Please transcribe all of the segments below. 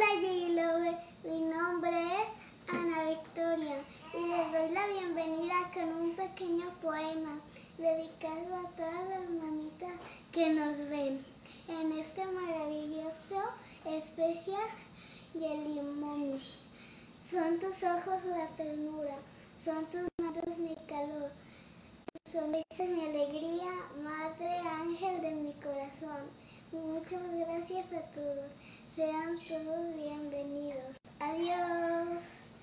Hola J-Lover, mi nombre es Ana Victoria y les doy la bienvenida con un pequeño poema dedicado a todas las mamitas que nos ven en este maravilloso especial Jelly Mommy. Son tus ojos la ternura, son tus manos mi calor, tu sonrisa mi alegría, madre ángel de mi corazón. Muchas gracias a todos. Sean todos bienvenidos. Adiós.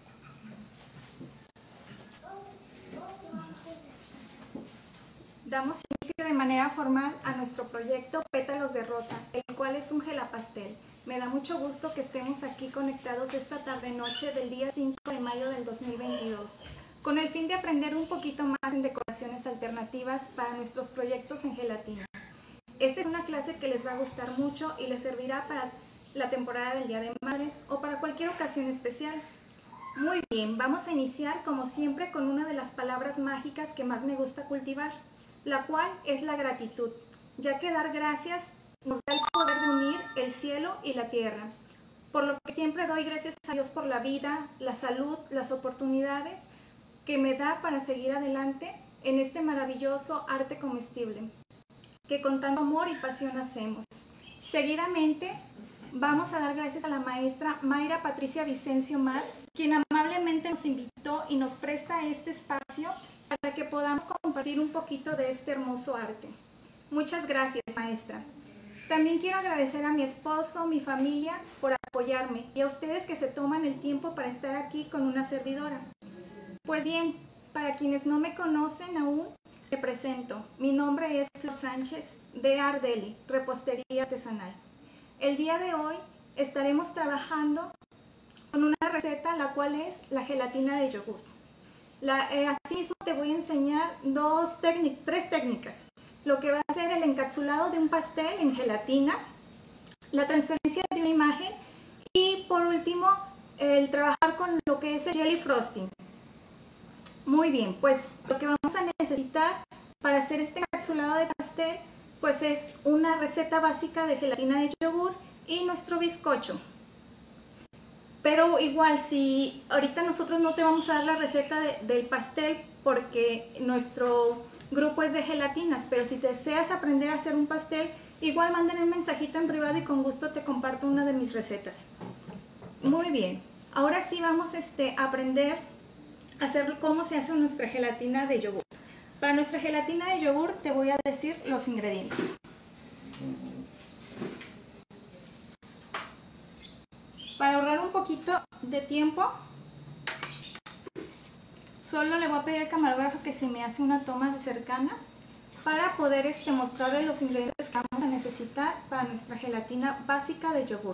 Damos inicio de manera formal a nuestro proyecto Pétalos de Rosa, el cual es un gelapastel. Me da mucho gusto que estemos aquí conectados esta tarde-noche del día 5 de mayo del 2022, con el fin de aprender un poquito más en decoraciones alternativas para nuestros proyectos en gelatina. Esta es una clase que les va a gustar mucho y les servirá para la temporada del Día de Madres o para cualquier ocasión especial. Muy bien, vamos a iniciar como siempre con una de las palabras mágicas que más me gusta cultivar, la cual es la gratitud, ya que dar gracias nos da el poder de unir el cielo y la tierra, por lo que siempre doy gracias a Dios por la vida, la salud, las oportunidades que me da para seguir adelante en este maravilloso arte comestible que con tanto amor y pasión hacemos. Seguidamente vamos a dar gracias a la maestra Mayra Patricia Vicencio Mar, quien amablemente nos invitó y nos presta este espacio para que podamos compartir un poquito de este hermoso arte. Muchas gracias, maestra. También quiero agradecer a mi esposo, mi familia, por apoyarme y a ustedes que se toman el tiempo para estar aquí con una servidora. Pues bien, para quienes no me conocen aún, me presento. Mi nombre es Flor Sánchez de Ardeli, repostería artesanal. El día de hoy estaremos trabajando con una receta, la cual es la gelatina de yogur. Asimismo te voy a enseñar tres técnicas. Lo que va a ser el encapsulado de un pastel en gelatina, la transferencia de una imagen y por último el trabajar con lo que es el jelly frosting. Muy bien, pues lo que vamos a necesitar para hacer este encapsulado de pastel pues es una receta básica de gelatina de yogur y nuestro bizcocho. Pero igual, si ahorita nosotros no te vamos a dar la receta del pastel porque nuestro grupo es de gelatinas, pero si deseas aprender a hacer un pastel, igual mándame un mensajito en privado y con gusto te comparto una de mis recetas. Muy bien, ahora sí vamos a aprender a hacer cómo se hace nuestra gelatina de yogur. Para nuestra gelatina de yogur te voy a decir los ingredientes. Para ahorrar un poquito de tiempo, solo le voy a pedir al camarógrafo que se me hace una toma cercana para poder mostrarle los ingredientes que vamos a necesitar para nuestra gelatina básica de yogur.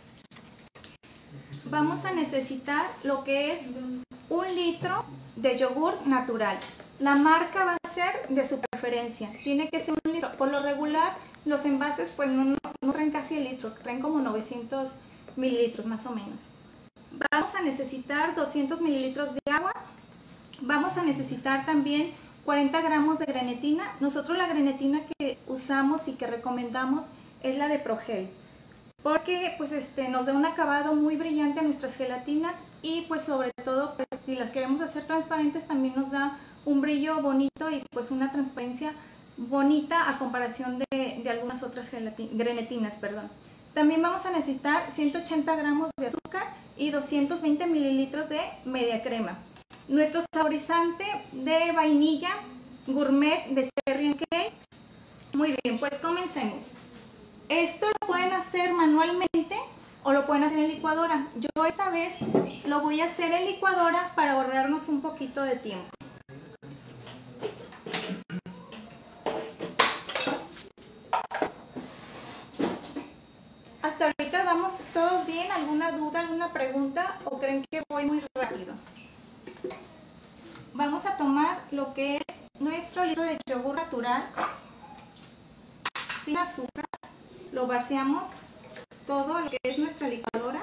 Vamos a necesitar lo que es 1 litro de yogur natural. La marca va a ser de su preferencia, tiene que ser 1 litro. Por lo regular, los envases pues no traen casi el litro, traen como 900 mililitros más o menos. Vamos a necesitar 200 mililitros de agua. Vamos a necesitar también 40 gramos de grenetina. Nosotros la grenetina que usamos y que recomendamos es la de Progel, porque pues nos da un acabado muy brillante a nuestras gelatinas y pues sobre todo pues, si las queremos hacer transparentes también nos da un brillo bonito y pues una transparencia bonita a comparación de algunas otras grenetinas, perdón. También vamos a necesitar 180 gramos de azúcar y 220 mililitros de media crema. Nuestro saborizante de vainilla gourmet de Cherry & Cake. Muy bien, pues comencemos. Esto lo pueden hacer manualmente o lo pueden hacer en licuadora. Yo esta vez lo voy a hacer en licuadora para ahorrarnos un poquito de tiempo. Hasta ahorita vamos todos bien. ¿Alguna duda, alguna pregunta o creen que voy muy rápido? Vamos a tomar lo que es nuestro litro de yogur natural sin azúcar. Lo vaciamos todo a lo que es nuestra licuadora.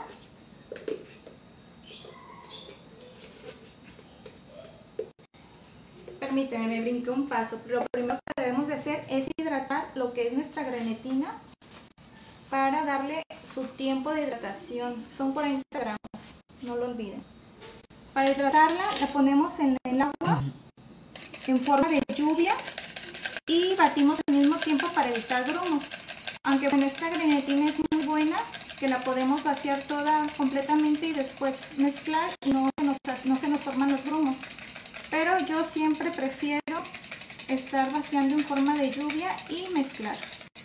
Permítanme, me brinqué un paso. Lo primero que debemos de hacer es hidratar lo que es nuestra grenetina para darle su tiempo de hidratación. Son 40 gramos, no lo olviden. Para hidratarla la ponemos en el agua en forma de lluvia y batimos al mismo tiempo para evitar grumos. Aunque bueno, esta grenetina es muy buena, que la podemos vaciar toda completamente y después mezclar y no se nos forman los grumos. Pero yo siempre prefiero estar vaciando en forma de lluvia y mezclar.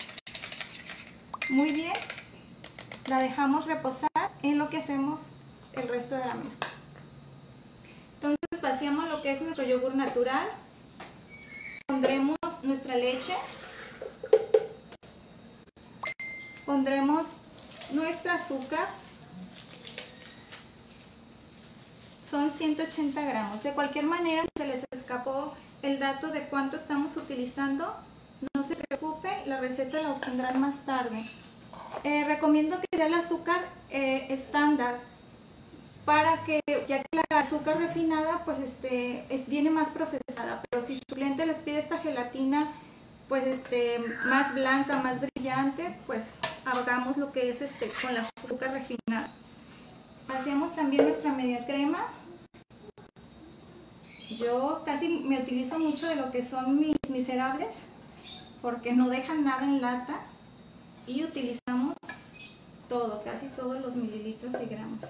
Muy bien, la dejamos reposar en lo que hacemos el resto de la mezcla. Entonces vaciamos lo que es nuestro yogur natural, pondremos nuestra leche, pondremos nuestro azúcar, son 180 gramos. De cualquier manera, si se les escapó el dato de cuánto estamos utilizando, no se preocupen, la receta la obtendrán más tarde. Recomiendo que sea el azúcar estándar, para que, ya que la azúcar refinada pues viene más procesada, pero si su cliente les pide esta gelatina pues más blanca, más brillante, pues hagamos lo que es con la azúcar refinada. Vaciamos también nuestra media crema. Yo casi me utilizo mucho de lo que son mis miserables, porque no dejan nada en lata y utilizamos todo, casi todos los mililitros y gramos.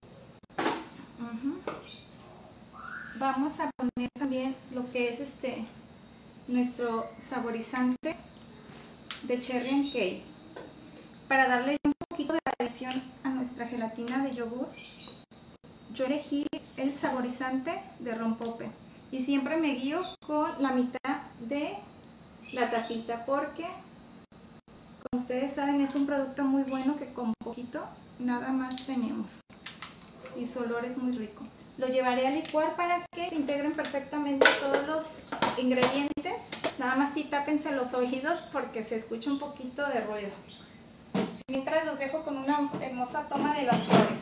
Vamos a poner también lo que es nuestro saborizante de Cherry and Cake para darle un poquito de adición a nuestra gelatina de yogur. Yo elegí el saborizante de rompope y siempre me guío con la mitad de la tapita porque, como ustedes saben, es un producto muy bueno que con poquito nada más tenemos y su olor es muy rico. Lo llevaré a licuar para que se integren perfectamente todos los ingredientes. Nada más sí tápense los oídos porque se escucha un poquito de ruido. Mientras los dejo con una hermosa toma de las flores.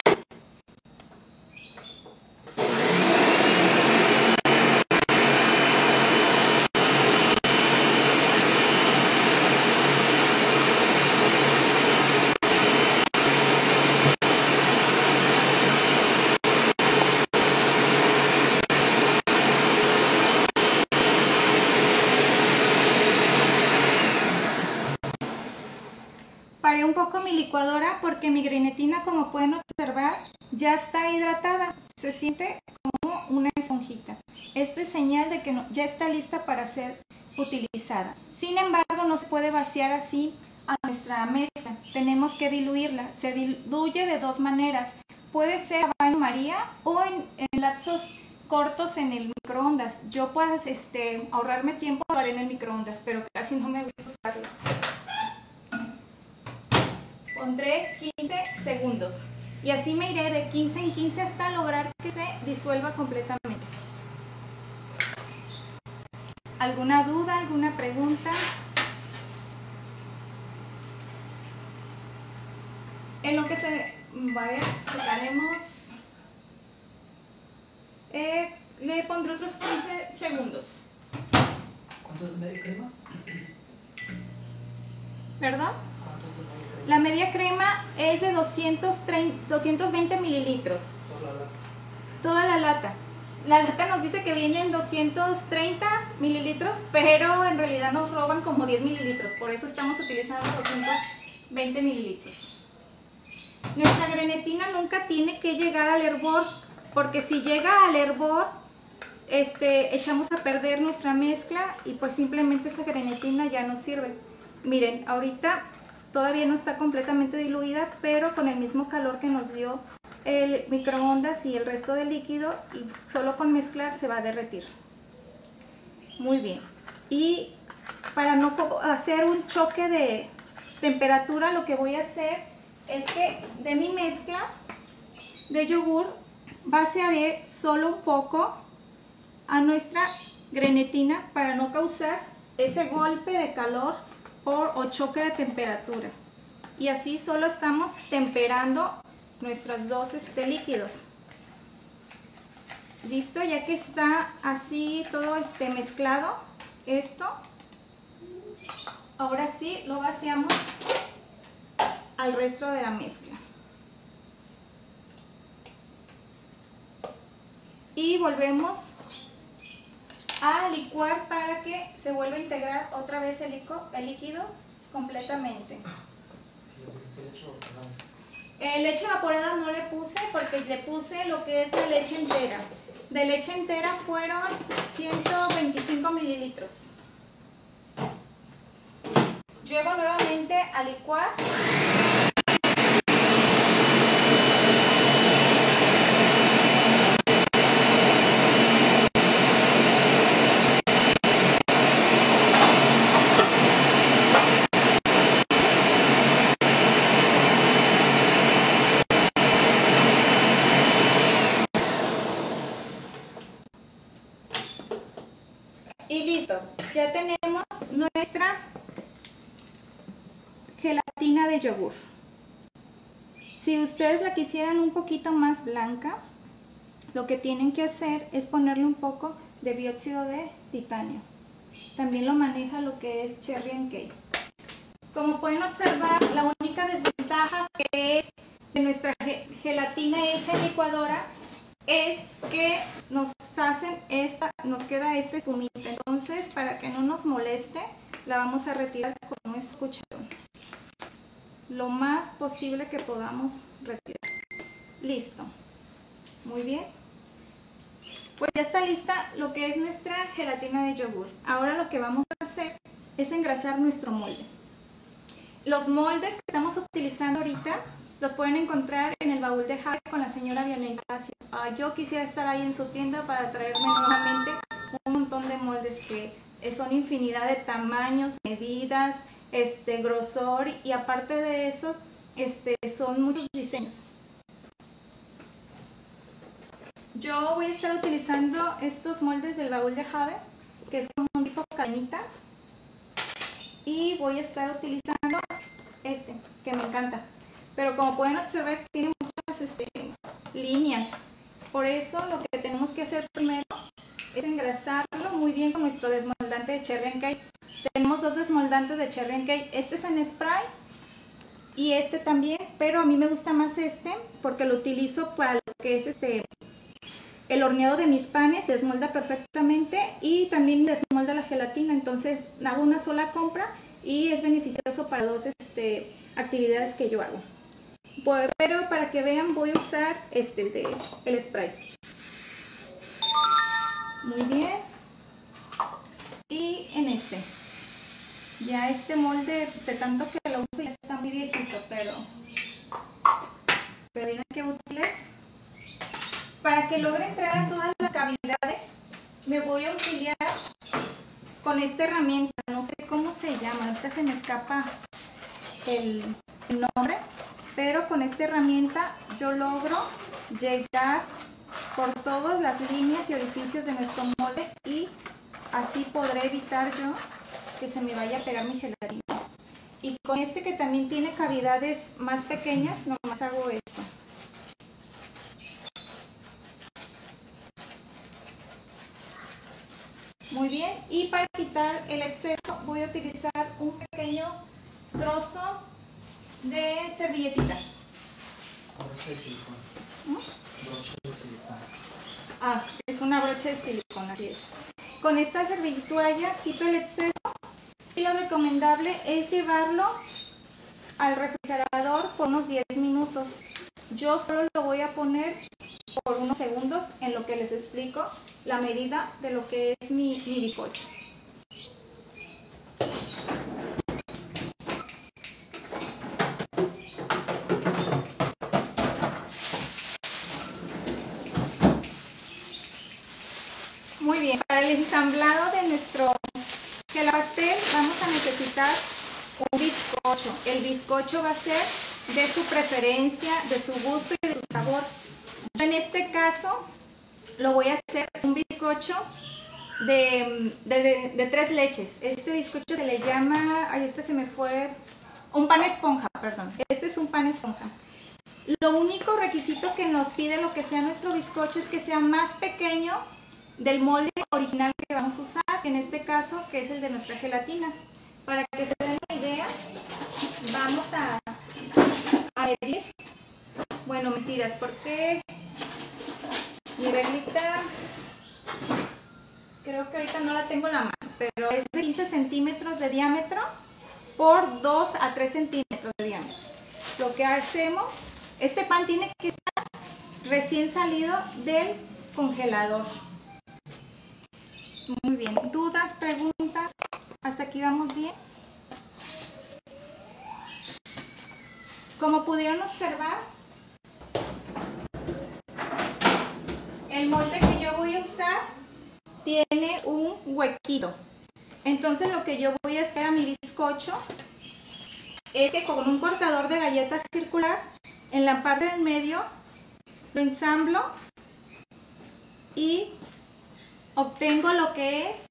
Paré un poco mi licuadora porque mi grenetina, como pueden observar, ya está hidratada. Se siente como una esponjita. Esto es señal de que ya está lista para ser utilizada. Sin embargo, no se puede vaciar así a nuestra mezcla. Tenemos que diluirla. Se diluye de dos maneras. Puede ser a baño María o en lapsos cortos en el microondas. Yo para ahorrarme tiempo lo haré en el microondas, pero casi no me gusta usarlo. Pondré 15 segundos y así me iré de 15 en 15 hasta lograr que se disuelva completamente. ¿Alguna duda, alguna pregunta? En lo que checaremos, le pondré otros 15 segundos. ¿Cuánto es media crema? ¿Perdón? La media crema es de 220 mililitros. Toda la lata. La lata nos dice que viene en 230 mililitros, pero en realidad nos roban como 10 mililitros. Por eso estamos utilizando 220 mililitros. Nuestra grenetina nunca tiene que llegar al hervor, porque si llega al hervor, echamos a perder nuestra mezcla y pues simplemente esa grenetina ya no sirve. Miren, ahorita todavía no está completamente diluida, pero con el mismo calor que nos dio el microondas y el resto del líquido, solo con mezclar se va a derretir. Muy bien. Y para no hacer un choque de temperatura, lo que voy a hacer es que de mi mezcla de yogur vaciaré solo un poco a nuestra grenetina para no causar ese golpe de calor o choque de temperatura, y así solo estamos temperando nuestros dos líquidos. Listo, ya que está así todo mezclado esto, ahora sí lo vaciamos al resto de la mezcla. Y volvemos a licuar para que se vuelva a integrar otra vez el líquido completamente. ¿Sí le pusiste leche o perdón? Leche evaporada no le puse porque le puse lo que es la leche entera. De leche entera fueron 125 mililitros. Llevo nuevamente a licuar. Y listo, ya tenemos nuestra gelatina de yogur. Si ustedes la quisieran un poquito más blanca, lo que tienen que hacer es ponerle un poco de dióxido de titanio. También lo maneja lo que es Cherry & Kay. Como pueden observar, la única desventaja que es de nuestra gelatina hecha en licuadora es que nos queda esta espumita. Entonces, para que no nos moleste, la vamos a retirar con nuestro cucharón. Lo más posible que podamos retirar. Listo. Muy bien. Pues ya está lista lo que es nuestra gelatina de yogur. Ahora lo que vamos a hacer es engrasar nuestro molde. Los moldes que estamos utilizando ahorita los pueden encontrar en el baúl de Javi con la señora Vianey Gracia. Yo quisiera estar ahí en su tienda para traerme nuevamente un montón de moldes que son infinidad de tamaños, medidas, grosor, y aparte de eso, son muchos diseños. Yo voy a estar utilizando estos moldes del baúl de Javi, que es como un tipo cadenita, y voy a estar utilizando que me encanta. Pero como pueden observar, tiene muchas líneas. Por eso lo que tenemos que hacer primero es engrasarlo muy bien con nuestro desmoldante de Cherry & Kay. Tenemos dos desmoldantes de Cherry & Kay. Este es en spray y este también, pero a mí me gusta más porque lo utilizo para lo que es el horneado de mis panes. Se desmolda perfectamente y también desmolda la gelatina. Entonces hago una sola compra y es beneficioso para dos actividades que yo hago. Pero para que vean, voy a usar el spray. Muy bien. Y en ya molde, de tanto que lo uso, ya está muy viejito, pero miren qué útil es. Para que logre entrar a todas las cavidades, me voy a auxiliar con esta herramienta. No sé cómo se llama, ahorita se me escapa el nombre, pero con esta herramienta yo logro llegar por todas las líneas y orificios de nuestro molde y así podré evitar yo que se me vaya a pegar mi gelatina. Y con que también tiene cavidades más pequeñas, nomás hago esto. Muy bien, y para quitar el exceso voy a utilizar un pequeño trozo de servilletita. Brocha de silicona. Brocha de silicona. Es una brocha de silicona, así es. Con esta servilletoalla quito el exceso y lo recomendable es llevarlo al refrigerador por unos 10 minutos. Yo solo lo voy a poner por unos segundos en lo que les explico la medida de lo que es mi bizcocho. Muy bien, para el ensamblado de nuestro gelapastel vamos a necesitar un bizcocho. El bizcocho va a ser de su preferencia, de su gusto y de su sabor. Yo en este caso lo voy a hacer un bizcocho de 3 leches. Este bizcocho se le llama, ahorita se me fue, un pan esponja, perdón. Este es un pan esponja. Lo único requisito que nos pide lo que sea nuestro bizcocho es que sea más pequeño del molde original que vamos a usar, en este caso que es el de nuestra gelatina. Para que se den una idea, vamos a medir. Bueno, mentiras, porque mi reglita, creo que ahorita no la tengo en la mano, pero es de 15 centímetros de diámetro por 2 a 3 centímetros de diámetro. Lo que hacemos, este pan tiene que estar recién salido del congelador. Muy bien. ¿Dudas, preguntas? ¿Hasta aquí vamos bien? Como pudieron observar, el molde que yo voy a usar tiene un huequito. Entonces lo que yo voy a hacer a mi bizcocho es que con un cortador de galletas circular, en la parte del medio lo ensamblo y obtengo lo que es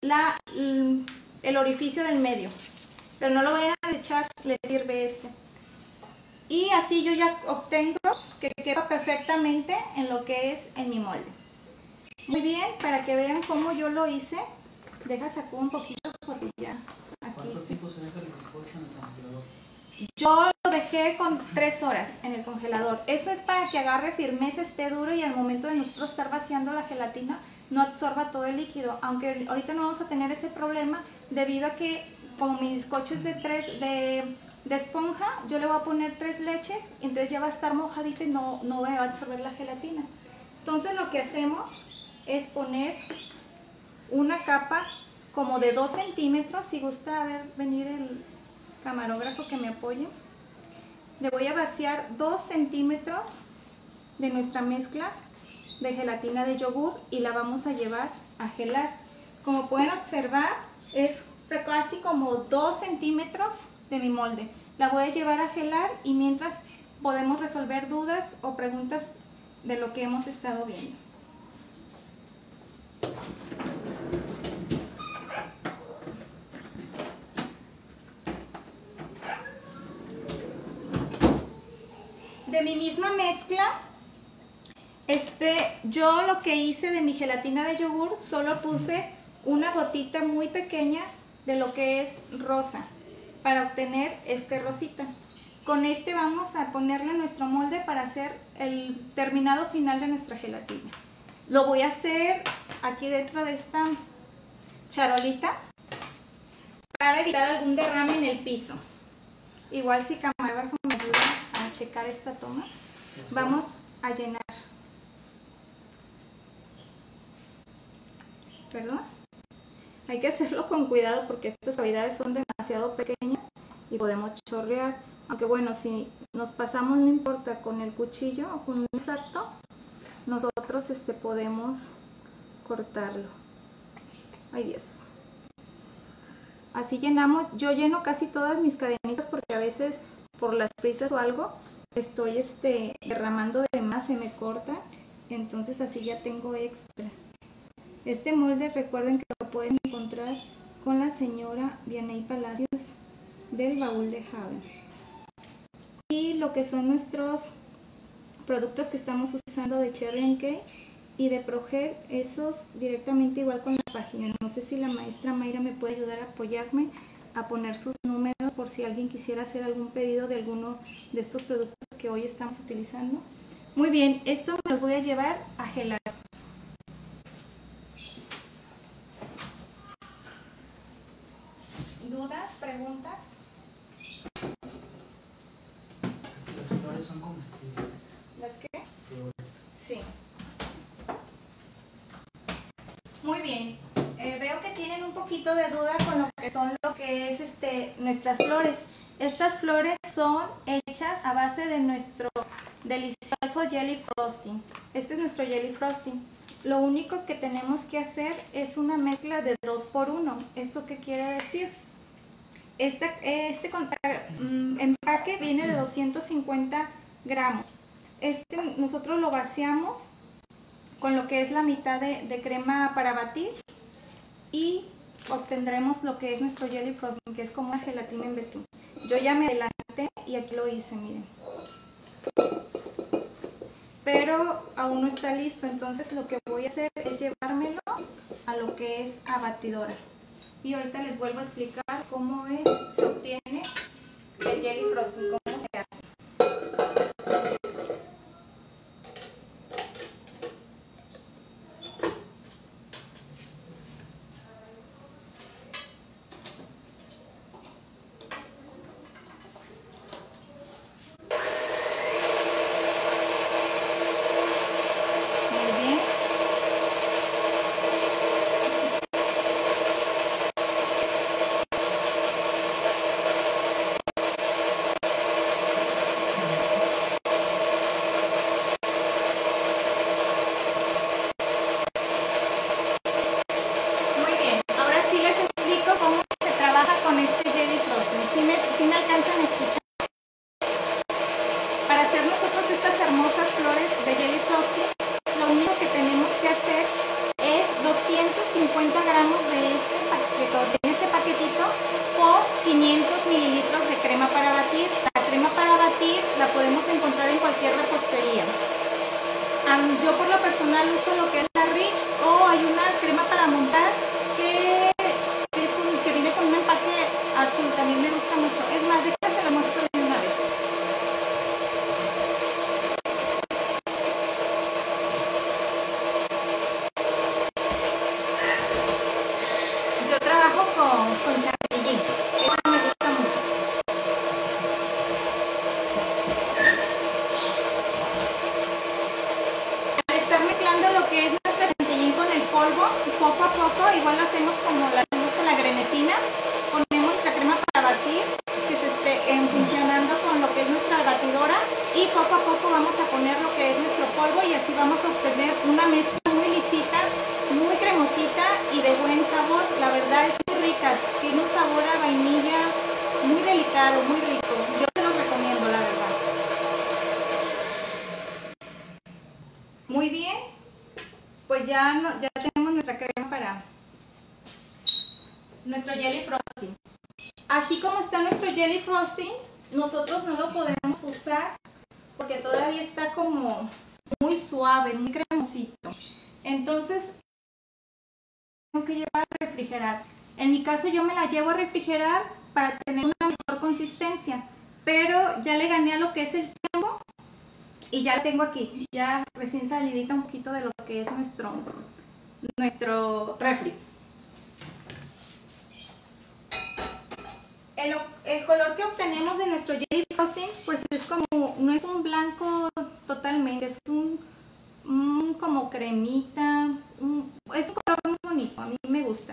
el orificio del medio. Pero no lo vayan a echar, le sirve este. Y así yo ya obtengo que quepa perfectamente en lo que es en mi molde. Muy bien, para que vean cómo yo lo hice, deja sacar un poquito porque ya aquí. ¿Cuánto tiempo se deja el bizcocho en el congelador? Yo lo dejé con 3 horas en el congelador. Eso es para que agarre firmeza, esté duro y al momento de nosotros estar vaciando la gelatina no absorba todo el líquido. Aunque ahorita no vamos a tener ese problema debido a que como mi bizcocho es de esponja, yo le voy a poner 3 leches y entonces ya va a estar mojadito y no va a absorber la gelatina. Entonces lo que hacemos es poner una capa como de 2 centímetros, si gusta venir el camarógrafo que me apoye. Le voy a vaciar 2 centímetros de nuestra mezcla de gelatina de yogur y la vamos a llevar a gelar. Como pueden observar, es casi como 2 centímetros de mi molde. La voy a llevar a gelar y mientras podemos resolver dudas o preguntas de lo que hemos estado viendo. De mi misma mezcla, yo lo que hice de mi gelatina de yogur, solo puse una gotita muy pequeña de lo que es rosa, para obtener este rosita. Con este vamos a ponerle nuestro molde para hacer el terminado final de nuestra gelatina. Lo voy a hacer aquí dentro de esta charolita para evitar algún derrame en el piso. Igual si camarógrafo me ayuda a checar esta toma, vamos a llenar. ¿Perdón? Hay que hacerlo con cuidado porque estas cavidades son demasiado pequeñas y podemos chorrear. Aunque bueno, si nos pasamos no importa, con el cuchillo o con un exacto, nosotros podemos cortarlo. Ay Dios. Así llenamos, yo lleno casi todas mis cadenitas porque a veces por las prisas o algo estoy derramando de más, se me corta, entonces así ya tengo extras. Este molde recuerden que lo pueden encontrar con la señora Vianey Palacios del Baúl de Haven. Y lo que son nuestros productos que estamos usando de Cherry & Cake y de Progel, esos directamente igual con la página. No sé si la maestra Mayra me puede ayudar a apoyarme a poner sus números por si alguien quisiera hacer algún pedido de alguno de estos productos que hoy estamos utilizando. Muy bien, esto me lo voy a llevar a gelar. ¿Dudas? ¿Preguntas? Las flores son comestibles. ¿Las qué? Flores. Sí. Muy bien. Veo que tienen un poquito de duda con lo que es nuestras flores. Estas flores son hechas a base de nuestro delicioso jelly frosting. Este es nuestro jelly frosting. Lo único que tenemos que hacer es una mezcla de 2 por 1. ¿Esto qué quiere decir? Este empaque viene de 250 gramos. Nosotros lo vaciamos con lo que es la mitad de crema para batir y obtendremos lo que es nuestro jelly frosting, que es como una gelatina en betún. Yo ya me adelanté y aquí lo hice, miren. Pero aún no está listo, entonces lo que voy a hacer es llevármelo a lo que es a batidora. Y ahorita les vuelvo a explicar cómo se obtiene de jelly frosting, cómo se hace. Muy bien. Muy bien, ahora sí les explico cómo se trabaja con este jelly frosting. ¿Sí me alcanzan a escuchar? Para hacer nosotros estas hermosas flores de jelly frosting, lo único que tenemos que hacer es 250 gramos de este paquetito por 500 mililitros de crema para batir. La crema para batir la podemos encontrar en cualquier repostería. Yo por lo personal uso lo que es la Rich, o hay una crema para montar que viene con un empaque azul, también me gusta mucho. Es más, déjame la muestro de una vez. Yo trabajo con chantilly, esa me gusta mucho. Al estar mezclando lo que es nuestra chantilly con el polvo, poco a poco, igual lo hacemos como lo hacemos con la grenetina, ponemos nuestra crema para batir, que se esté funcionando con lo que es nuestra batidora, y poco a poco vamos a poner lo que es nuestro polvo, y así vamos a obtener una mezcla muy lisita, muy cremosita y de buen sabor. La verdad es muy rica, tiene un sabor a vainilla muy delicado, muy rico. Yo te lo recomiendo, la verdad. Muy bien, pues ya tenemos nuestra crema para nuestro jelly frosting. Así como está nuestro jelly frosting, nosotros no lo podemos usar porque todavía está como muy suave, muy cremosito. Entonces, tengo que llevar a refrigerar. En mi caso, yo me la llevo a refrigerar para tener una mejor consistencia, pero ya le gané a lo que es el tiempo y ya la tengo aquí, ya recién salidita un poquito de lo que es nuestro refri. El color que obtenemos de nuestro jelly frosting, pues es como, no es un blanco totalmente, es un como cremita, es un color muy bonito, a mí me gusta.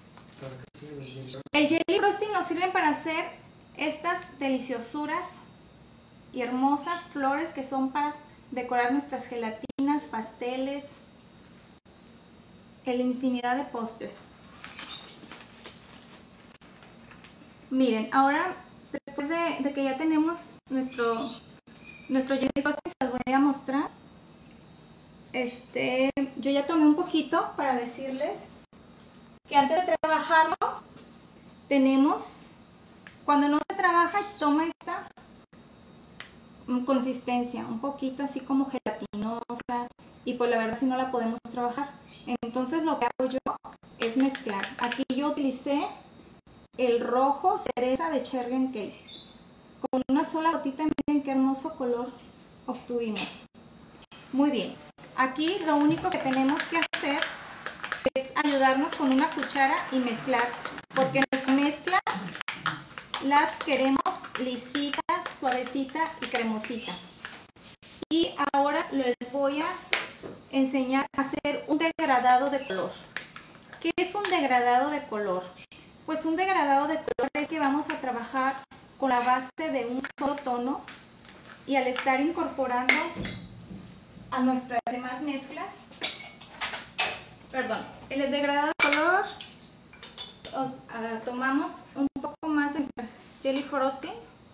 El jelly frosting nos sirve para hacer estas deliciosuras y hermosas flores que son para decorar nuestras gelatinas, pasteles, en infinidad de postres. Miren, ahora después de que ya tenemos nuestro jelly frosting, se los voy a mostrar. Yo ya tomé un poquito para decirles que antes de trabajarlo tenemos, cuando no se trabaja, toma esta consistencia, un poquito así como gelatinosa, y pues la verdad si no la podemos trabajar. Entonces lo que hago yo es mezclar. Aquí yo utilicé el rojo cereza de Cherry and Cake. Con una sola gotita, miren qué hermoso color obtuvimos. Muy bien. Aquí lo único que tenemos que hacer es ayudarnos con una cuchara y mezclar, porque nuestra mezcla la queremos lisita, suavecita y cremosita. Y ahora les voy a enseñar a hacer un degradado de color. ¿Qué es un degradado de color? Pues un degradado de color es que vamos a trabajar con la base de un solo tono, y al estar incorporando a nuestras demás mezclas, en el degradado de color tomamos un poco más de nuestra jelly frosting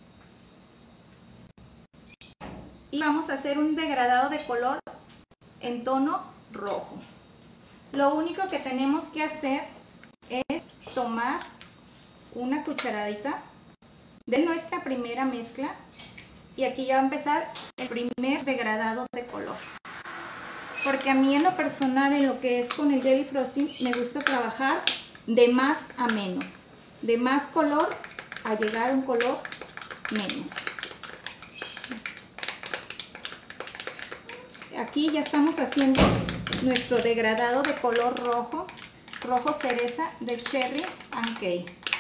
y vamos a hacer un degradado de color en tono rojo. Lo único que tenemos que hacer es tomar una cucharadita de nuestra primera mezcla, y aquí ya va a empezar el primer degradado de color, porque a mí en lo personal, en lo que es con el jelly frosting, me gusta trabajar de más a menos, de más color a llegar a un color menos. Aquí ya estamos haciendo nuestro degradado de color rojo, rojo cereza de Cherry and Kay.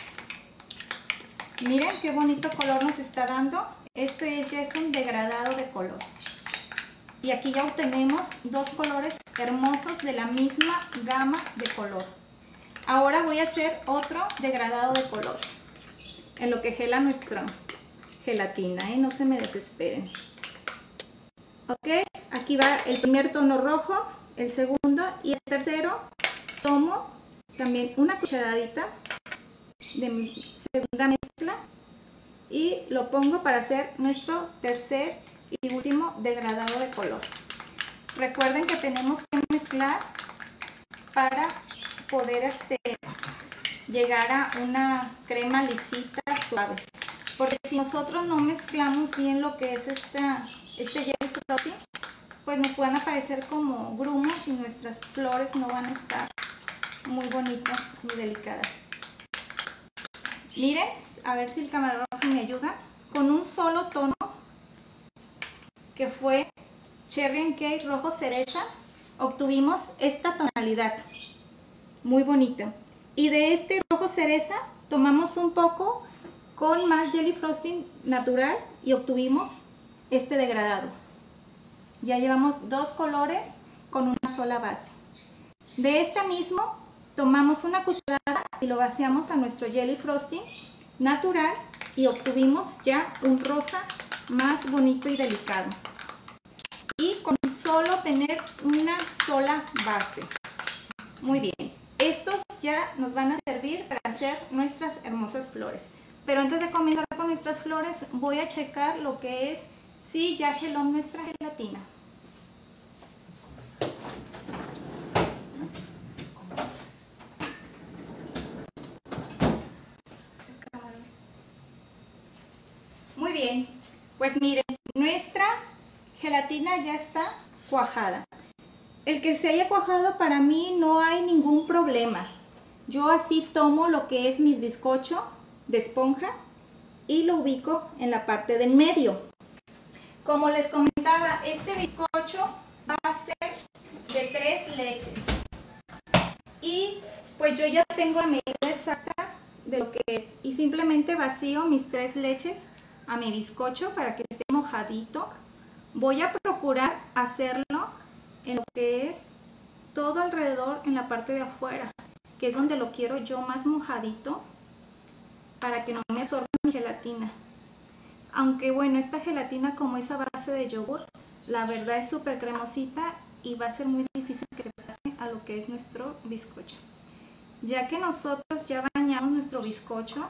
Miren qué bonito color nos está dando. Ya es un degradado de color. Y aquí ya obtenemos dos colores hermosos de la misma gama de color. Ahora voy a hacer otro degradado de color, en lo que gela nuestra gelatina, no se me desesperen. Ok, aquí va el primer tono rojo, el segundo y el tercero. Tomo también una cucharadita de mi segunda mezcla y lo pongo para hacer nuestro tercer y último degradado de color. Recuerden que tenemos que mezclar para poder llegar a una crema lisita suave, porque si nosotros no mezclamos bien lo que es este jelly frosting, pues nos pueden aparecer como grumos y nuestras flores no van a estar muy bonitas ni delicadas. Miren, a ver si el camarógrafo me ayuda, con un solo tono que fue Cherry and Kay rojo cereza, obtuvimos esta tonalidad muy bonita. Y de este rojo cereza tomamos un poco con más jelly frosting natural y obtuvimos este degradado. Ya llevamos dos colores con una sola base. De este mismo tomamos una cucharada y lo vaciamos a nuestro jelly frosting natural y obtuvimos ya un rosa más bonito y delicado. Y con solo tener una sola base. Muy bien, estos ya nos van a servir para hacer nuestras hermosas flores. Pero antes de comenzar con nuestras flores, voy a checar lo que es si ya geló nuestra gelatina. Muy bien, pues miren, nuestra gelatina ya está cuajada. El que se haya cuajado para mí no hay ningún problema. Yo así tomo lo que es mi bizcocho de esponja y lo ubico en la parte del medio. Como les comentaba, este bizcocho va a ser de 3 leches. Y pues yo ya tengo la medida exacta de lo que es. Y simplemente vacío mis 3 leches a mi bizcocho para que esté mojadito. Voy a procurar hacerlo en lo que es todo alrededor en la parte de afuera, que es donde lo quiero yo más mojadito para que no me absorba mi gelatina. Aunque bueno, esta gelatina como es a base de yogur, la verdad es súper cremosita y va a ser muy difícil que se pase a lo que es nuestro bizcocho. Ya que nosotros ya bañamos nuestro bizcocho,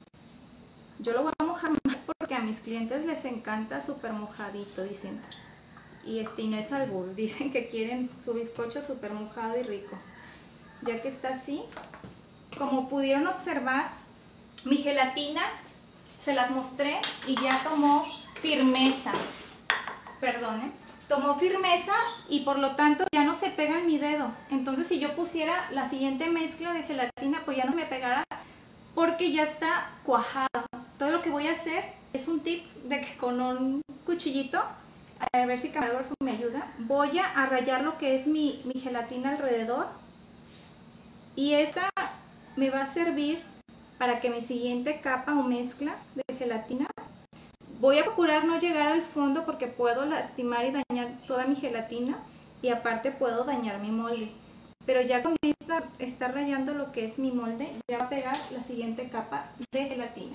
yo lo voy a mojar más porque a mis clientes les encanta súper mojadito, dicen. Y no es albur, dicen que quieren su bizcocho súper mojado y rico. Ya que está así, como pudieron observar, mi gelatina se las mostré y ya tomó firmeza. Perdón, tomó firmeza y por lo tanto ya no se pega en mi dedo. Entonces si yo pusiera la siguiente mezcla de gelatina, pues ya no se me pegará porque ya está cuajado. Todo lo que voy a hacer es un tip de que con un cuchillito, a ver si el camarógrafo me ayuda, voy a rallar lo que es mi gelatina alrededor y esta me va a servir para que mi siguiente capa o mezcla de gelatina, voy a procurar no llegar al fondo porque puedo lastimar y dañar toda mi gelatina y aparte puedo dañar mi molde. Pero ya con esta está rayando lo que es mi molde, ya va a pegar la siguiente capa de gelatina.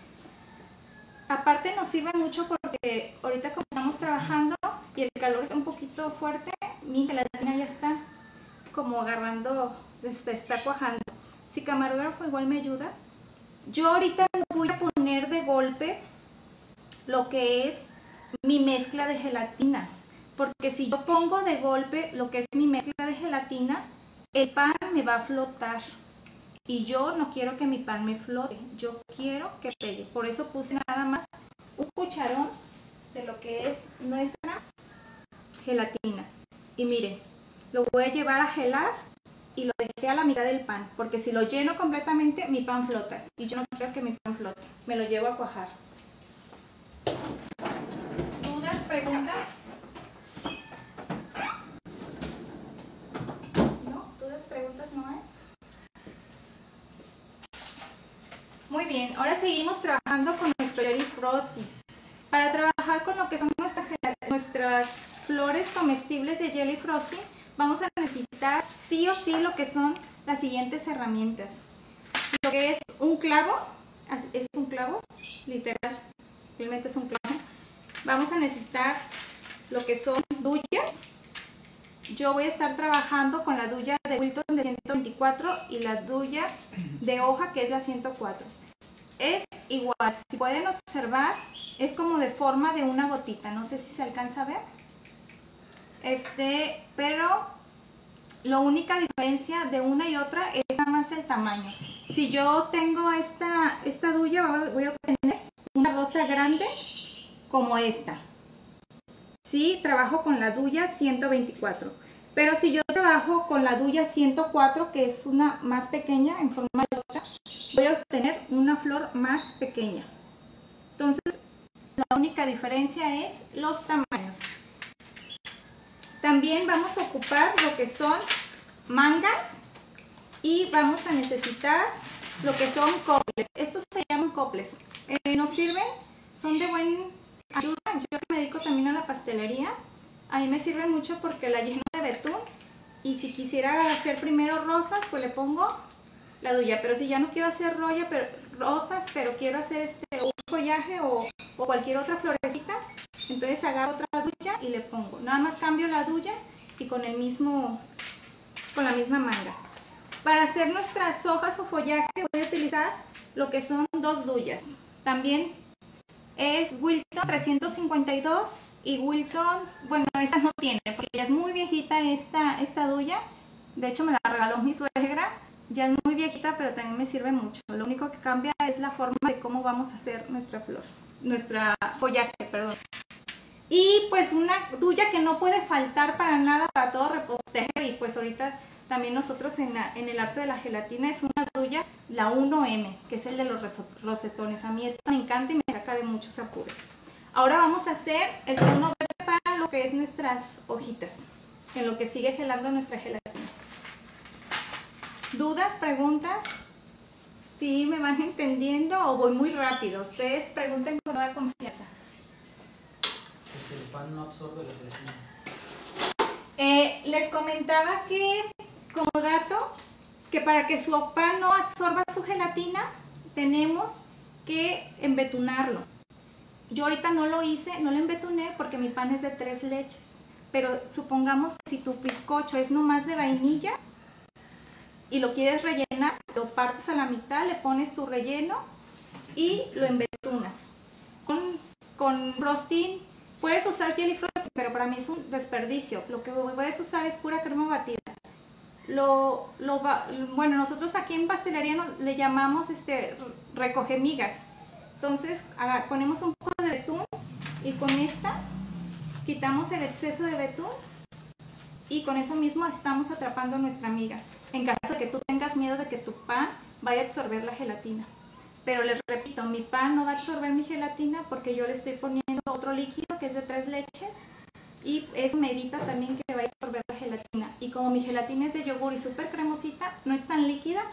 Aparte nos sirve mucho porque ahorita como estamos trabajando y el calor está un poquito fuerte, mi gelatina ya está como agarrando, está cuajando. Si camarógrafo igual me ayuda. Yo ahorita voy a poner de golpe lo que es mi mezcla de gelatina, porque si yo pongo de golpe lo que es mi mezcla de gelatina, el pan me va a flotar y yo no quiero que mi pan me flote, yo quiero que pegue. Por eso puse nada más un cucharón de lo que es nuestra gelatina. Y miren, lo voy a llevar a gelar y lo dejé a la mitad del pan, porque si lo lleno completamente mi pan flota y yo no quiero que mi pan flote, me lo llevo a cuajar. ¿Dudas, preguntas? ¿No? ¿Dudas, preguntas no hay? Muy bien, ahora seguimos trabajando con nuestro Jelly Frosty. Para trabajar con lo que son nuestras flores comestibles de Jelly Frosty, vamos a necesitar sí o sí lo que son las siguientes herramientas. Lo que es un clavo literal, realmente es un clavo. Vamos a necesitar lo que son duyas. Yo voy a estar trabajando con la duya de Wilton de 124 y la duya de hoja que es la 104. Es igual, si pueden observar, es como de forma de una gotita, no sé si se alcanza a ver. Pero la única diferencia de una y otra es nada más el tamaño. Si yo tengo esta duya, voy a obtener una rosa grande como esta. Sí, trabajo con la duya 124. Pero si yo trabajo con la duya 104, que es una más pequeña en forma de gota, voy a obtener una flor más pequeña. Entonces, la única diferencia es los tamaños. También vamos a ocupar lo que son mangas y vamos a necesitar lo que son coples. Estos se llaman coples. Nos sirven, son de buena ayuda. Yo me dedico también a la pastelería. A mí me sirven mucho porque la lleno de betún. Y si quisiera hacer primero rosas, pues le pongo la duya. Pero si ya no quiero hacer rosas, pero quiero hacer un follaje o cualquier otra florecita, entonces agarro otra duya y le pongo. Nada más cambio la duya y con la misma manga. Para hacer nuestras hojas o follaje voy a utilizar lo que son dos duyas. También es Wilton 352 y Wilton, bueno, esta no tiene porque ya es muy viejita esta duya. De hecho me la regaló mi suegra. Ya es muy viejita, pero también me sirve mucho. Lo único que cambia es la forma de cómo vamos a hacer nuestra follaje, perdón. Y pues una duya que no puede faltar para nada, para todo repostejo. Y pues ahorita también nosotros en el arte de la gelatina es una duya, la 1M, que es el de los rosetones. A mí esta me encanta y me saca de muchos apuros. Ahora vamos a hacer el tono verde para lo que es nuestras hojitas, en lo que sigue gelando nuestra gelatina. ¿Dudas, preguntas? ¿Sí me van entendiendo o voy muy rápido? Ustedes pregunten con toda confianza. El pan no absorbe la gelatina. Les comentaba que, como dato, que para que su pan no absorba su gelatina, tenemos que embetunarlo. Yo ahorita no lo hice, no lo embetuné porque mi pan es de 3 leches. Pero supongamos que si tu bizcocho es nomás de vainilla y lo quieres rellenar, lo partes a la mitad, le pones tu relleno y lo embetunas. Con frosting puedes usar Jelly Frosting, pero para mí es un desperdicio. Lo que puedes usar es pura crema batida. Bueno, nosotros aquí en pastelería le llamamos recoge migas. Entonces ponemos un poco de betún y con esta quitamos el exceso de betún y con eso mismo estamos atrapando nuestra miga. En caso de que tú tengas miedo de que tu pan vaya a absorber la gelatina. Pero les repito, mi pan no va a absorber mi gelatina porque yo le estoy poniendo otro líquido que es de 3 leches y eso me evita también que vaya a absorber la gelatina. Y como mi gelatina es de yogur y súper cremosita, no es tan líquida.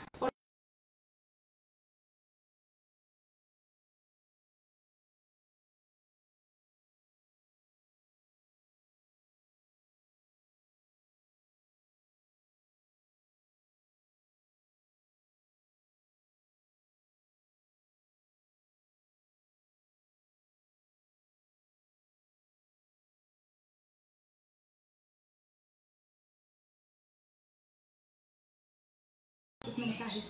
Mensajes.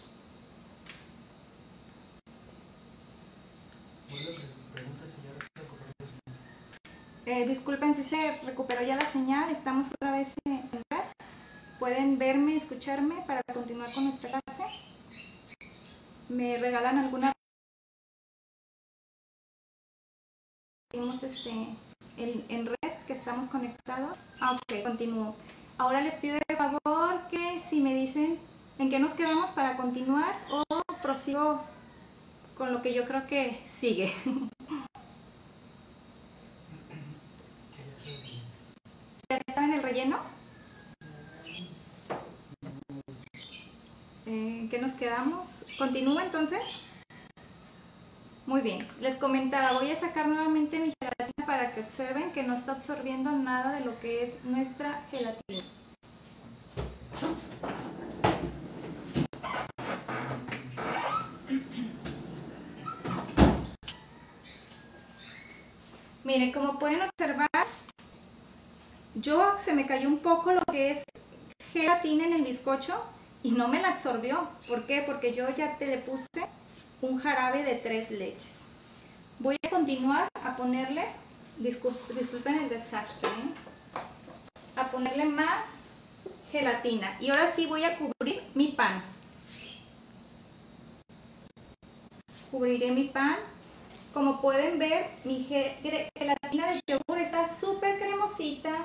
Disculpen si se recuperó ya la señal, estamos otra vez en red. Pueden verme, escucharme para continuar con nuestra clase. ¿Me regalan alguna? Seguimos en red, que estamos conectados. Ok, continúo. Ahora les pido de favor que si me dicen en qué nos quedamos para continuar o prosigo con lo que yo creo que sigue. ¿En qué nos quedamos? ¿Continúa entonces? Muy bien, les comentaba, voy a sacar nuevamente mi gelatina para que observen que no está absorbiendo nada de lo que es nuestra gelatina. Miren, como pueden observar, se me cayó un poco lo que es gelatina en el bizcocho y no me la absorbió. ¿Por qué? Porque yo ya le puse un jarabe de 3 leches. Voy a continuar a ponerle, disculpen el desastre, a ponerle más gelatina. Y ahora sí voy a cubrir mi pan. Cubriré mi pan. Como pueden ver, mi gelatina de yogur está súper cremosita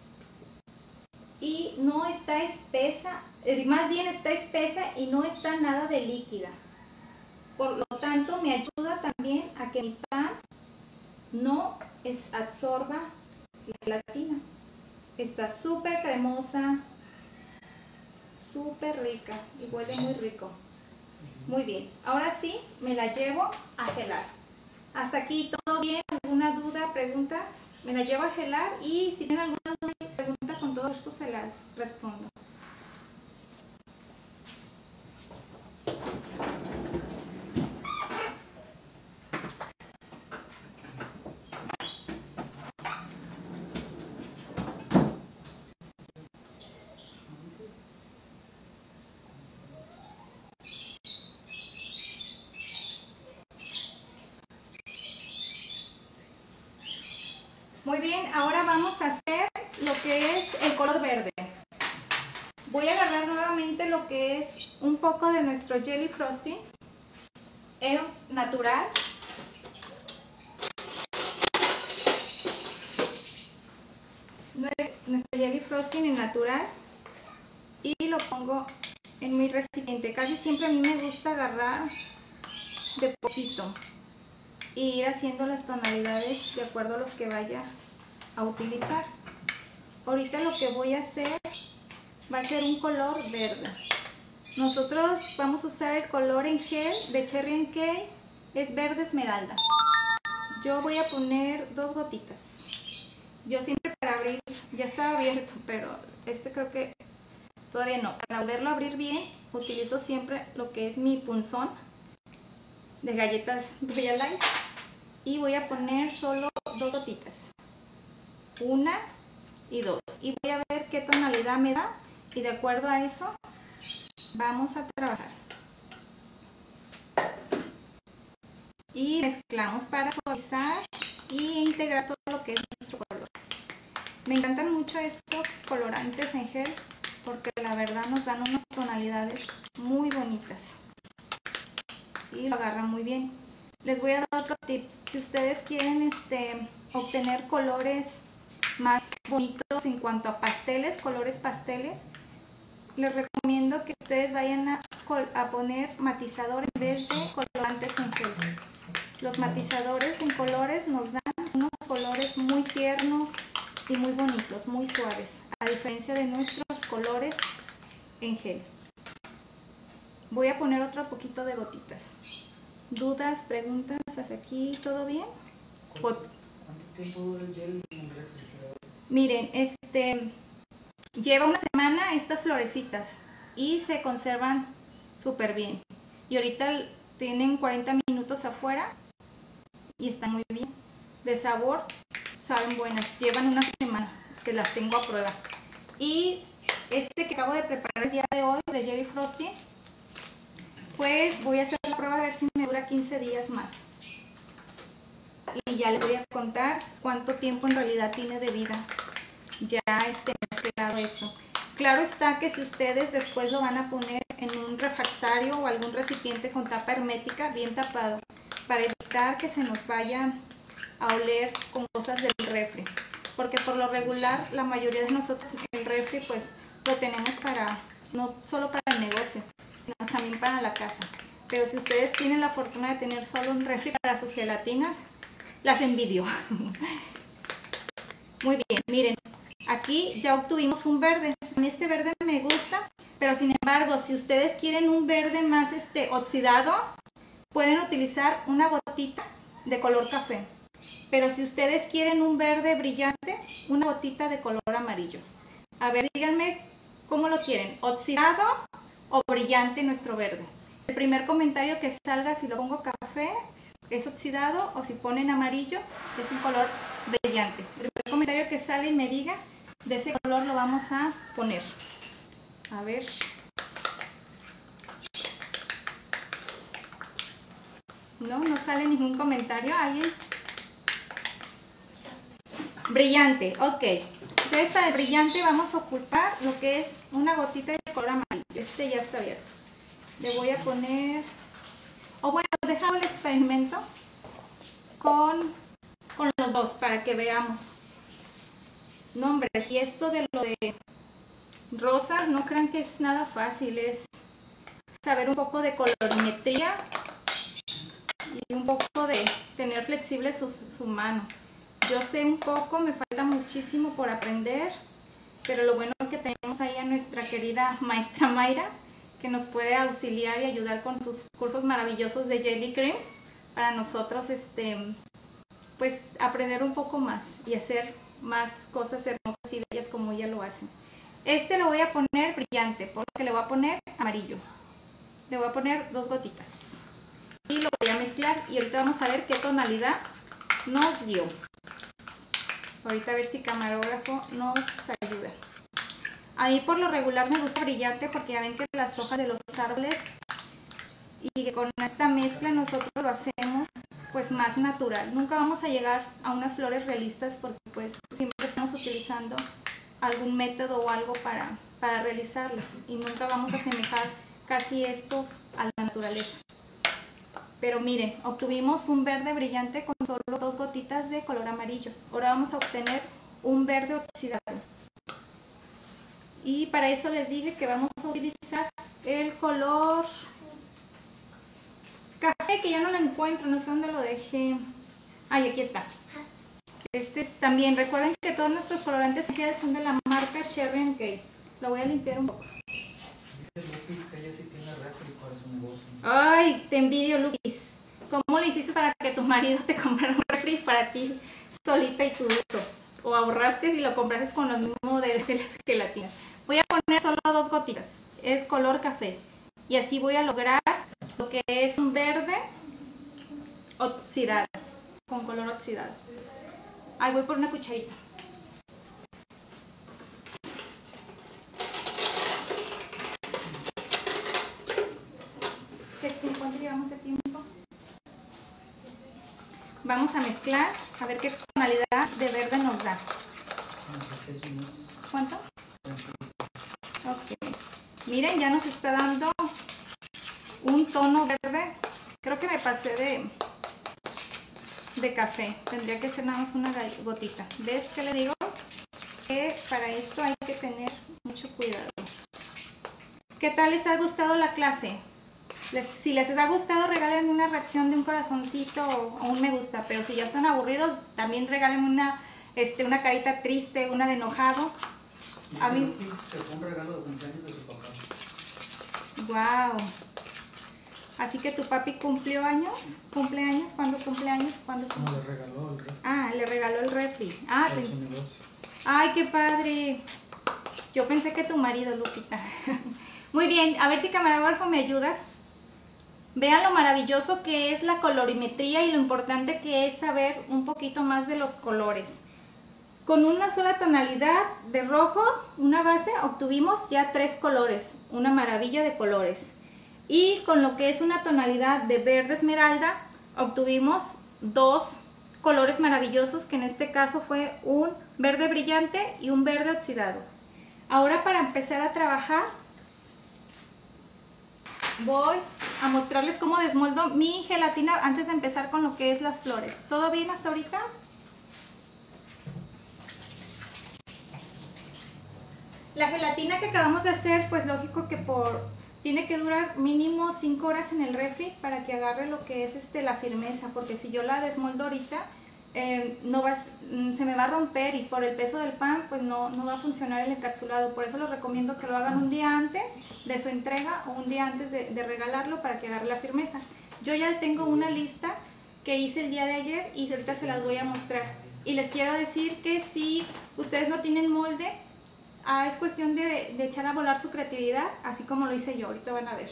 y no está espesa, más bien está espesa y no está nada de líquida. Por lo tanto, me ayuda también a que mi pan no absorba la gelatina. Está súper cremosa, súper rica y huele muy rico. Muy bien, ahora sí me la llevo a gelar. Hasta aquí todo bien, ¿alguna duda, preguntas? Me la llevo a gelar y si tienen alguna duda o pregunta con todo esto se las respondo. Muy bien, ahora vamos a hacer lo que es el color verde. Voy a agarrar nuevamente lo que es un poco de nuestro Jelly Frosting natural. Nuestro Jelly Frosting en natural y lo pongo en mi recipiente. Casi siempre a mí me gusta agarrar de poquito y ir haciendo las tonalidades de acuerdo a los que vaya a utilizar. Ahorita lo que voy a hacer va a ser un color verde. Nosotros vamos a usar el color en gel de Cherry and Kay, es verde esmeralda. Yo voy a poner 2 gotitas. Yo siempre para abrir, ya estaba abierto, pero creo que todavía no. Para volverlo a abrir bien, utilizo siempre lo que es mi punzón de galletas Royal Light y voy a poner solo 2 gotitas. 1 y 2. Y voy a ver qué tonalidad me da y de acuerdo a eso vamos a trabajar. Y mezclamos para suavizar e integrar todo lo que es nuestro color. Me encantan mucho estos colorantes en gel porque la verdad nos dan unas tonalidades muy bonitas y lo agarran muy bien. Les voy a dar otro tip. Si ustedes quieren obtener colores más bonitos en cuanto a pasteles, colores pasteles, les recomiendo que ustedes vayan a poner matizador en vez de colorantes en gel. Los matizadores en colores nos dan unos colores muy tiernos y muy bonitos, muy suaves, a diferencia de nuestros colores en gel. Voy a poner otro poquito de gotitas. ¿Dudas, preguntas hasta aquí? ¿Todo bien? ¿Cuánto tiempo dura el gel en el refrigerador? Miren, lleva una semana estas florecitas y se conservan súper bien. Y ahorita tienen 40 minutos afuera y están muy bien. De sabor, saben buenas. Llevan una semana que las tengo a prueba. Y que acabo de preparar el día de hoy, de Jelly Frosting, pues voy a hacer la prueba a ver si me dura 15 días más. Y ya les voy a contar cuánto tiempo en realidad tiene de vida. Ya mezclado eso. Claro está que si ustedes después lo van a poner en un refractario o algún recipiente con tapa hermética bien tapado para evitar que se nos vaya a oler con cosas del refri, porque por lo regular la mayoría de nosotros el refri pues lo tenemos no solo para el negocio, sino también para la casa. Pero si ustedes tienen la fortuna de tener solo un refri para sus gelatinas, las envidio. Muy bien, miren, aquí ya obtuvimos un verde. A mí este verde me gusta, Pero sin embargo, si ustedes quieren un verde más oxidado, pueden utilizar una gotita de color café. Pero si ustedes quieren un verde brillante, una gotita de color amarillo. A ver, díganme cómo lo quieren, oxidado o brillante nuestro verde. El primer comentario que salga, si lo pongo café, es oxidado, o si ponen amarillo, es un color brillante. El primer comentario que sale y me diga, de ese color lo vamos a poner. A ver. No sale ningún comentario. ¿Alguien? Brillante, ok. Entonces para el brillante vamos a ocupar lo que es una gotita de color amarillo. Este ya está abierto. Le voy a poner... O bueno, dejamos el experimento con los dos para que veamos. No, hombre, si esto de lo de rosas, no crean que es nada fácil. Es saber un poco de colorimetría y un poco de tener flexible su mano. Yo sé un poco, me falta muchísimo por aprender, pero lo bueno es que tenemos ahí a nuestra querida maestra Mayra, que nos puede auxiliar y ayudar con sus cursos maravillosos de Jelly Cream para nosotros pues aprender un poco más y hacer más cosas hermosas y bellas como ella lo hace. Lo voy a poner brillante, porque le voy a poner amarillo. Le voy a poner 2 gotitas y lo voy a mezclar y ahorita vamos a ver qué tonalidad nos dio. Ahorita a ver si camarógrafo nos ayuda. Ahí por lo regular me gusta brillante porque ya ven que las hojas de los árboles y que con esta mezcla nosotros lo hacemos pues más natural. Nunca vamos a llegar a unas flores realistas porque pues siempre estamos utilizando algún método o algo para realizarlas y nunca vamos a asemejar casi esto a la naturaleza. Pero miren, obtuvimos un verde brillante con solo 2 gotitas de color amarillo. Ahora vamos a obtener un verde oxidado. Y para eso les dije que vamos a utilizar el color café, que ya no lo encuentro, no sé dónde lo dejé. Ay, aquí está. También, recuerden que todos nuestros colorantes son de la marca Cherry & Kay. Lo voy a limpiar un poco. Dice Lupis que ella sí tiene refri para su negocio. Ay, te envidio, Lupis. ¿Cómo le hiciste para que tu marido te comprara un refri para ti solita y tu uso? O ahorraste y lo compraste con los mismos de las gelatinas. Voy a poner solo 2 gotitas. Es color café. Y así voy a lograr lo que es un verde oxidado. Con color oxidado. Ahí voy por una cucharita. ¿Cuánto llevamos de tiempo? Vamos a mezclar, a ver qué tonalidad de verde nos da. 16 minutos. ¿Cuánto? Ok. Miren, ya nos está dando un tono verde. Creo que me pasé de café. Tendría que ser nada más una gotita. ¿Ves qué le digo? Que para esto hay que tener mucho cuidado. ¿Qué tal les ha gustado la clase? Si les ha gustado, regalen una reacción de un corazoncito o un me gusta. Pero si ya están aburridos, también regalen una carita triste, una de enojado. A mí que fue un regalo de cumpleaños de su papá. Wow. Así que tu papi cumplió años. ¿Cumpleaños? ¿Cuándo cumpleaños? ¿Cuándo No, le regaló el refri. Ah, le regaló el refri. Para su negocio. Ay, qué padre. Yo pensé que tu marido, Lupita. Muy bien, a ver si camarógrafo me ayuda. Vean lo maravilloso que es la colorimetría y lo importante que es saber un poquito más de los colores. Con una sola tonalidad de rojo, una base, obtuvimos ya 3 colores, una maravilla de colores. Y con lo que es una tonalidad de verde esmeralda, obtuvimos 2 colores maravillosos, que en este caso fue un verde brillante y un verde oxidado. Ahora, para empezar a trabajar, voy a mostrarles cómo desmoldo mi gelatina antes de empezar con lo que es las flores. ¿Todo bien hasta ahorita? La gelatina que acabamos de hacer, pues lógico que tiene que durar mínimo 5 horas en el refri para que agarre lo que es la firmeza, porque si yo la desmoldo ahorita, se me va a romper y por el peso del pan pues no va a funcionar el encapsulado. Por eso les recomiendo que lo hagan un día antes de su entrega o un día antes de regalarlo para que agarre la firmeza. Yo ya tengo una lista que hice el día de ayer y ahorita se las voy a mostrar. Y les quiero decir que si ustedes no tienen molde, es cuestión de echar a volar su creatividad, así como lo hice yo. Ahorita van a ver.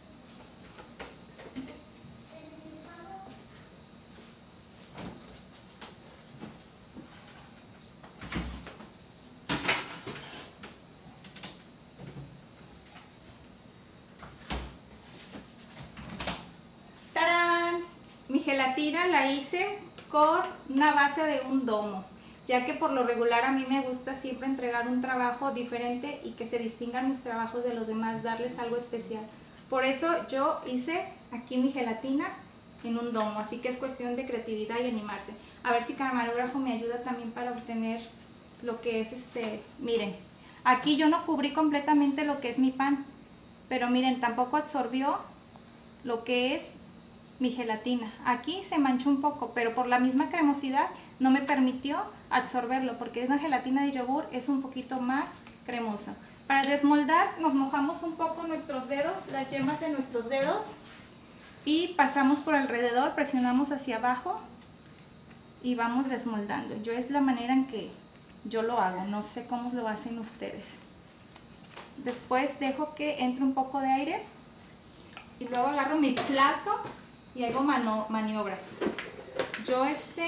¡Tarán! Mi gelatina la hice con una base de un domo, ya que por lo regular a mí me gusta siempre entregar un trabajo diferente y que se distingan mis trabajos de los demás, darles algo especial. Por eso yo hice aquí mi gelatina en un domo, así que es cuestión de creatividad y animarse. A ver si camarógrafo me ayuda también para obtener lo que es miren, aquí yo no cubrí completamente lo que es mi pan, pero miren, tampoco absorbió lo que es mi gelatina. Aquí se manchó un poco, pero por la misma cremosidad no me permitió absorberlo, porque una gelatina de yogur es un poquito más cremosa. Para desmoldar nos mojamos un poco nuestros dedos, las yemas de nuestros dedos, y pasamos por alrededor, presionamos hacia abajo y vamos desmoldando. Es la manera en que yo lo hago, no sé cómo lo hacen ustedes. Después dejo que entre un poco de aire y luego agarro mi plato y hago maniobras. Yo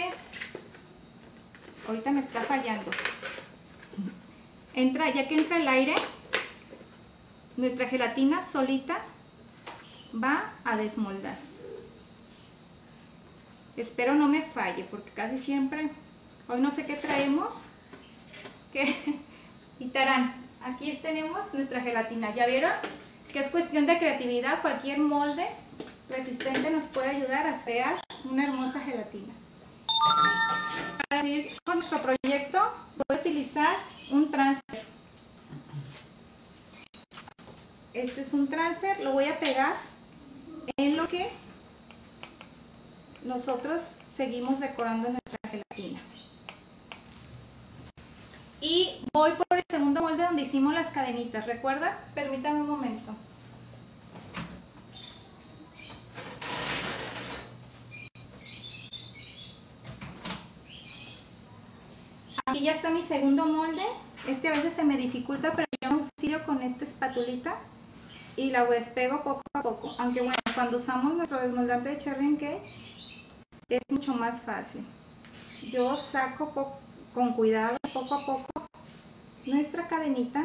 ahorita me está fallando. Ya que entra el aire, nuestra gelatina solita va a desmoldar. Espero no me falle, porque casi siempre, hoy no sé qué traemos. Y tarán, aquí tenemos nuestra gelatina. ¿Ya vieron? Que es cuestión de creatividad. Cualquier molde resistente nos puede ayudar a crear una hermosa gelatina. Para seguir con nuestro proyecto voy a utilizar un transfer. Este es un transfer, lo voy a pegar en lo que nosotros seguimos decorando nuestra gelatina. Y voy por el segundo molde donde hicimos las cadenitas, ¿recuerda? Permítame un momento. Aquí ya está mi segundo molde. A veces se me dificulta, pero yo me auxilio con esta espatulita y la despego poco a poco. Aunque bueno, cuando usamos nuestro desmoldante de cherry and cake es mucho más fácil. Yo saco con cuidado, poco a poco, nuestra cadenita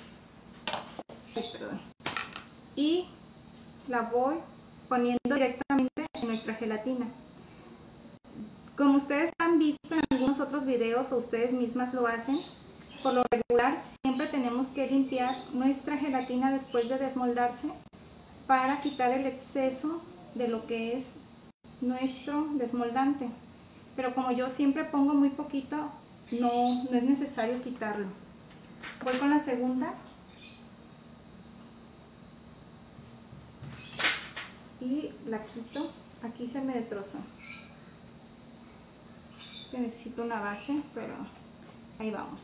y la voy poniendo directamente en nuestra gelatina. Como ustedes han visto en algunos otros videos o ustedes mismas lo hacen, por lo regular siempre tenemos que limpiar nuestra gelatina después de desmoldarse para quitar el exceso de lo que es nuestro desmoldante. Pero como yo siempre pongo muy poquito, no es necesario quitarlo. Voy con la segunda. Y la quito. Aquí se me destrozó. Necesito una base, pero ahí vamos.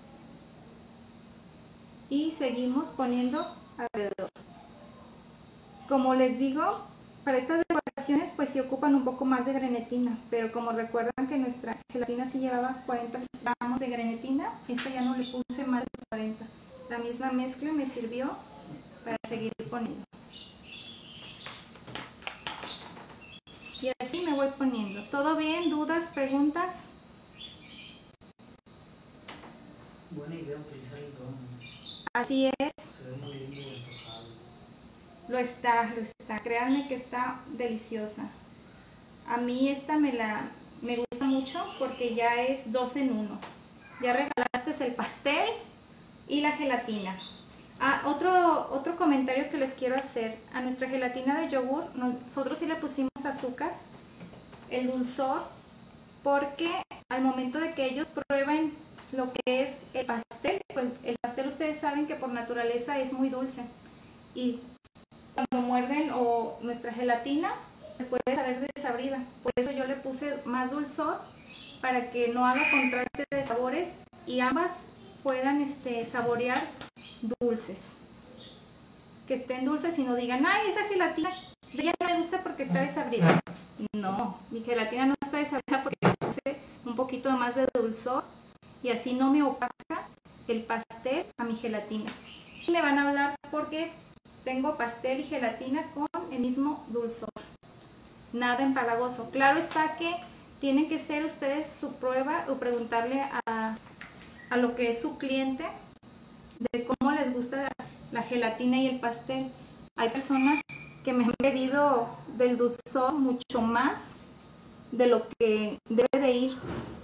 Y seguimos poniendo alrededor. Como les digo, para estas decoraciones pues sí ocupan un poco más de grenetina, pero como recuerdan que nuestra gelatina sí llevaba 40 gramos de grenetina, esta ya no le puse más de 40. La misma mezcla me sirvió para seguir poniendo. Y así me voy poniendo. ¿Todo bien? ¿Dudas? ¿Preguntas? Buena idea utilizar el domo. Así es. Se ve muy lindo y enfocado. Lo está. Créanme que está deliciosa. A mí esta me gusta mucho porque ya es 2 en 1. Ya regalaste el pastel y la gelatina. Otro comentario que les quiero hacer. A nuestra gelatina de yogur, nosotros sí le pusimos azúcar, el dulzor, porque al momento de que ellos prueben lo que es el pastel, pues el pastel ustedes saben que por naturaleza es muy dulce. Y cuando muerden nuestra gelatina, les puede saber desabrida. Por eso yo le puse más dulzor para que no haga contraste de sabores y ambas puedan saborear dulces. Que estén dulces y no digan, ay, esa gelatina ya no me gusta porque está desabrida. No, mi gelatina no está desabrida porque hace un poquito más de dulzor y así no me opaca el pastel a mi gelatina. Y me van a hablar porque tengo pastel y gelatina con el mismo dulzor. Nada empalagoso. Claro está que tienen que hacer ustedes su prueba o preguntarle a lo que es su cliente de cómo les gusta la gelatina y el pastel. Hay personas que me han pedido del dulzor mucho más de lo que debe de ir.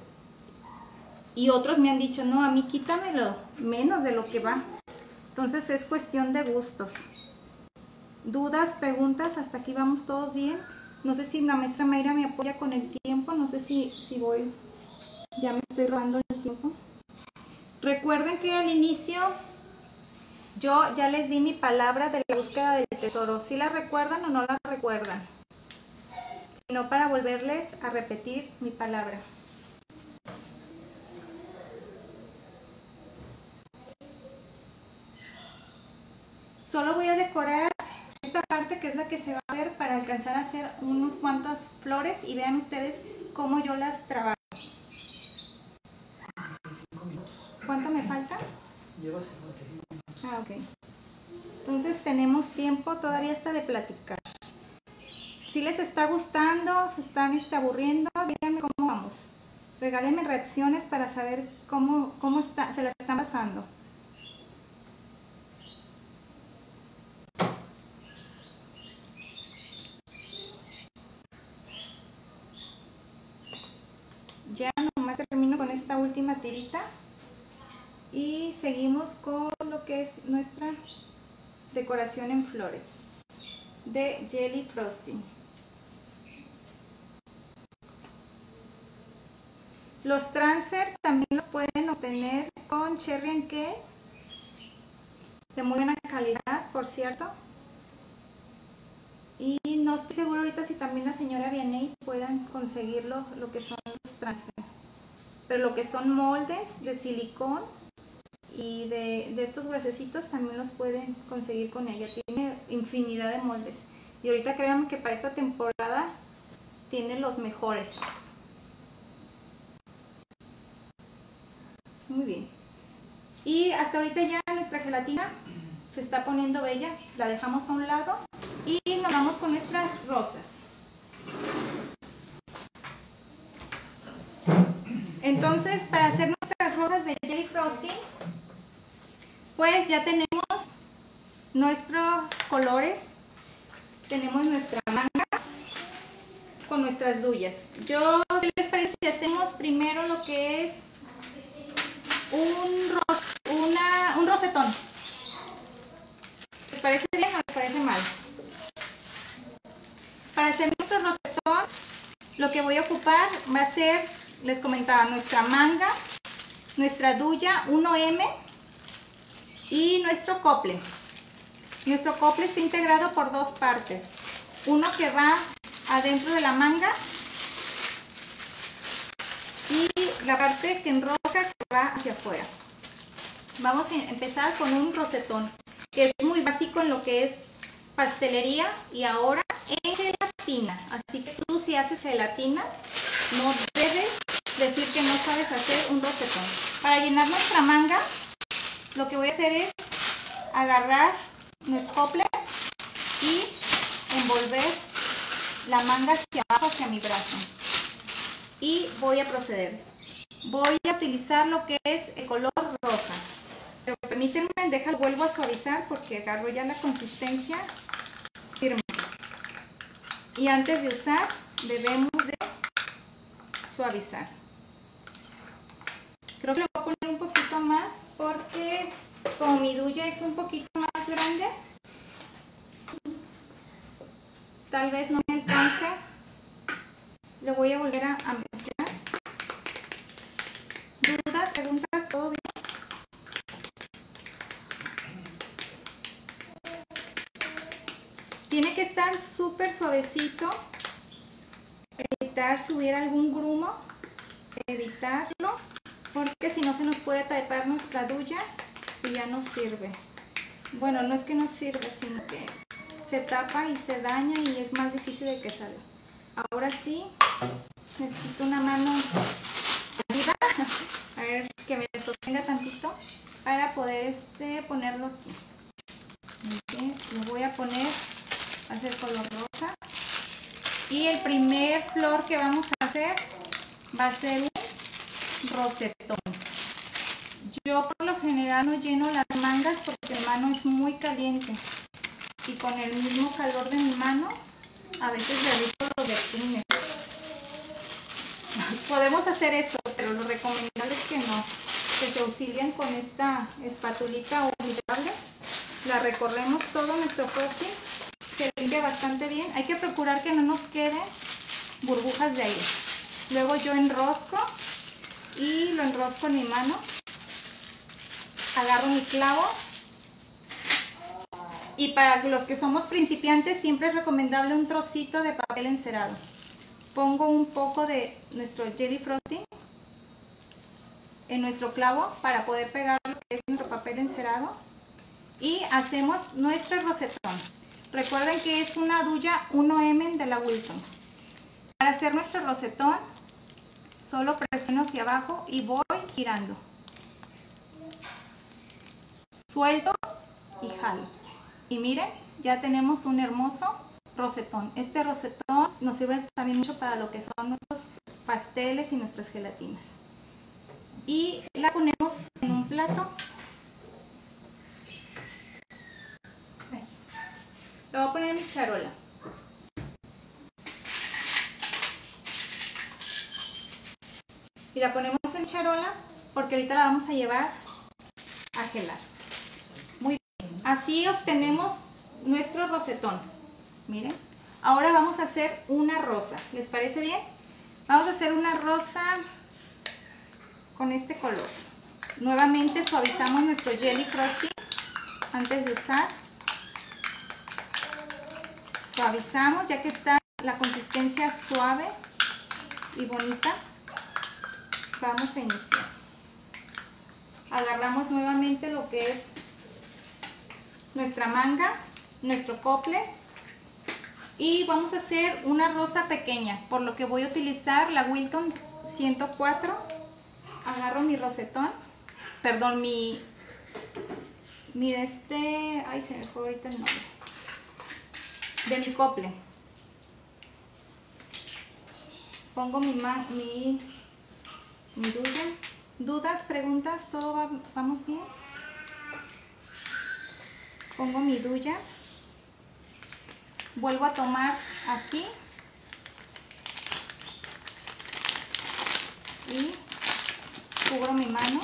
Y otros me han dicho, no, a mí quítamelo menos de lo que va. Entonces es cuestión de gustos. ¿Dudas, preguntas? ¿Hasta aquí vamos todos bien? No sé si la maestra Mayra me apoya con el tiempo. No sé si voy, ya me estoy robando el tiempo. Recuerden que al inicio yo ya les di mi palabra de la búsqueda del tesoro. ¿Sí la recuerdan o no la recuerdan? Sino para volverles a repetir mi palabra. Solo voy a decorar esta parte que es la que se va a ver para alcanzar a hacer unos cuantas flores y vean ustedes cómo yo las trabajo. 55 minutos. ¿Cuánto me falta? Lleva 55 minutos. Ah, ok. Entonces tenemos tiempo todavía hasta de platicar. Si les está gustando, se están aburriendo, díganme cómo vamos. Regálenme reacciones para saber cómo se la están pasando. Ya nomás termino con esta última tirita y seguimos con lo que es nuestra decoración en flores de Jelly Frosting. Los transfer también los pueden obtener con Cherry and Cake, de muy buena calidad, por cierto. Y no estoy seguro ahorita si también la señora Vianney puedan conseguirlo, lo que son los transfer. Pero lo que son moldes de silicón y de estos gruesecitos también los pueden conseguir con ella. Tiene infinidad de moldes. Y ahorita créanme que para esta temporada tiene los mejores. Muy bien. Y hasta ahorita ya nuestra gelatina se está poniendo bella. La dejamos a un lado y nos vamos con nuestras rosas. Entonces, para hacer nuestras rosas de Jelly Frosting, pues ya tenemos nuestros colores, tenemos nuestra manga con nuestras duyas. ¿Qué les parece si hacemos primero lo que es un rosetón? ¿Les parece bien o les parece mal? Para hacer nuestro rosetón, lo que voy a ocupar va a ser, les comentaba, nuestra manga, nuestra duya 1M y nuestro cople. Nuestro cople está integrado por dos partes. Uno que va adentro de la manga y la parte que enroca que va hacia afuera. Vamos a empezar con un rosetón, que es muy básico en lo que es pastelería y ahora en gelatina. Así que tú, si haces gelatina, no debes decir que no sabes hacer un rosetón. Para llenar nuestra manga, lo que voy a hacer es agarrar nuestro cople y envolver la manga hacia abajo, hacia mi brazo. Y voy a proceder. Voy a utilizar lo que es el color rosa. Pero permítanme, vuelvo a suavizar porque agarro ya la consistencia firme. Y antes de usar, debemos de suavizar. Creo que le voy a poner un poquito más porque como mi duya es un poquito más grande, tal vez no me alcance. Le voy a volver a mezclar. ¿Dudas? ¿Preguntas? ¿Todo bien? Tiene que estar súper suavecito. Evitar si hubiera algún grumo evitarlo, porque si no se nos puede tapar nuestra duya y ya no sirve. Bueno, no es que no sirve, sino que se tapa y se daña y es más difícil de que salga. Ahora sí, necesito una mano ayuda, a ver que me sostenga tantito para poder ponerlo aquí. Okay, lo voy a poner, va a ser color rosa. Y el primer flor que vamos a hacer va a ser un rosetón. Yo por lo general no lleno las mangas porque mi mano es muy caliente y con el mismo calor de mi mano a veces derrito los betines. Podemos hacer esto, pero lo recomendable es que no, que se auxilien con esta espatulita olvidable. La recorremos todo nuestro frosting, se limpia bastante bien. Hay que procurar que no nos queden burbujas de aire. Luego yo enrosco y lo enrosco en mi mano. Agarro mi clavo. Y para los que somos principiantes siempre es recomendable un trocito de papel encerado. Pongo un poco de nuestro jelly frosting en nuestro clavo para poder pegar lo que es nuestro papel encerado. Y hacemos nuestro rosetón. Recuerden que es una duya 1M de la Wilton. Para hacer nuestro rosetón, solo presiono hacia abajo y voy girando. Suelto y jalo. Y miren, ya tenemos un hermoso rosetón. Este rosetón nos sirve también mucho para lo que son nuestros pasteles y nuestras gelatinas. Y la ponemos en un plato. Le voy a poner mi charola. Y la ponemos en charola porque ahorita la vamos a llevar a gelar. Muy bien. Así obtenemos nuestro rosetón. Miren. Ahora vamos a hacer una rosa. ¿Les parece bien? Vamos a hacer una rosa con este color. Nuevamente suavizamos nuestro jelly frosting antes de usar. Suavizamos ya que está la consistencia suave y bonita. Vamos a iniciar. Agarramos nuevamente lo que es nuestra manga, nuestro cople y vamos a hacer una rosa pequeña, por lo que voy a utilizar la Wilton 104. Agarro mi rosetón, perdón, ay, se me fue ahorita el nombre, de mi cople. Pongo mi duya. ¿Dudas, preguntas? ¿Todo vamos bien? Pongo mi duya. Vuelvo a tomar aquí. Y cubro mi mano.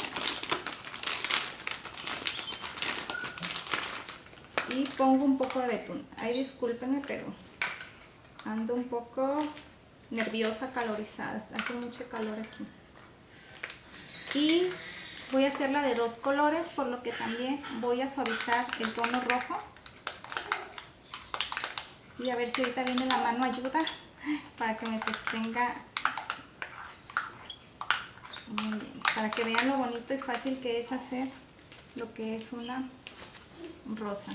Y pongo un poco de betún. Ay, discúlpenme, pero ando un poco nerviosa, calorizada. Hace mucho calor aquí. Y voy a hacerla de dos colores, por lo que también voy a suavizar el tono rojo. Y a ver si ahorita viene la mano ayuda para que me sostenga. Muy bien. Para que vean lo bonito y fácil que es hacer lo que es una rosa.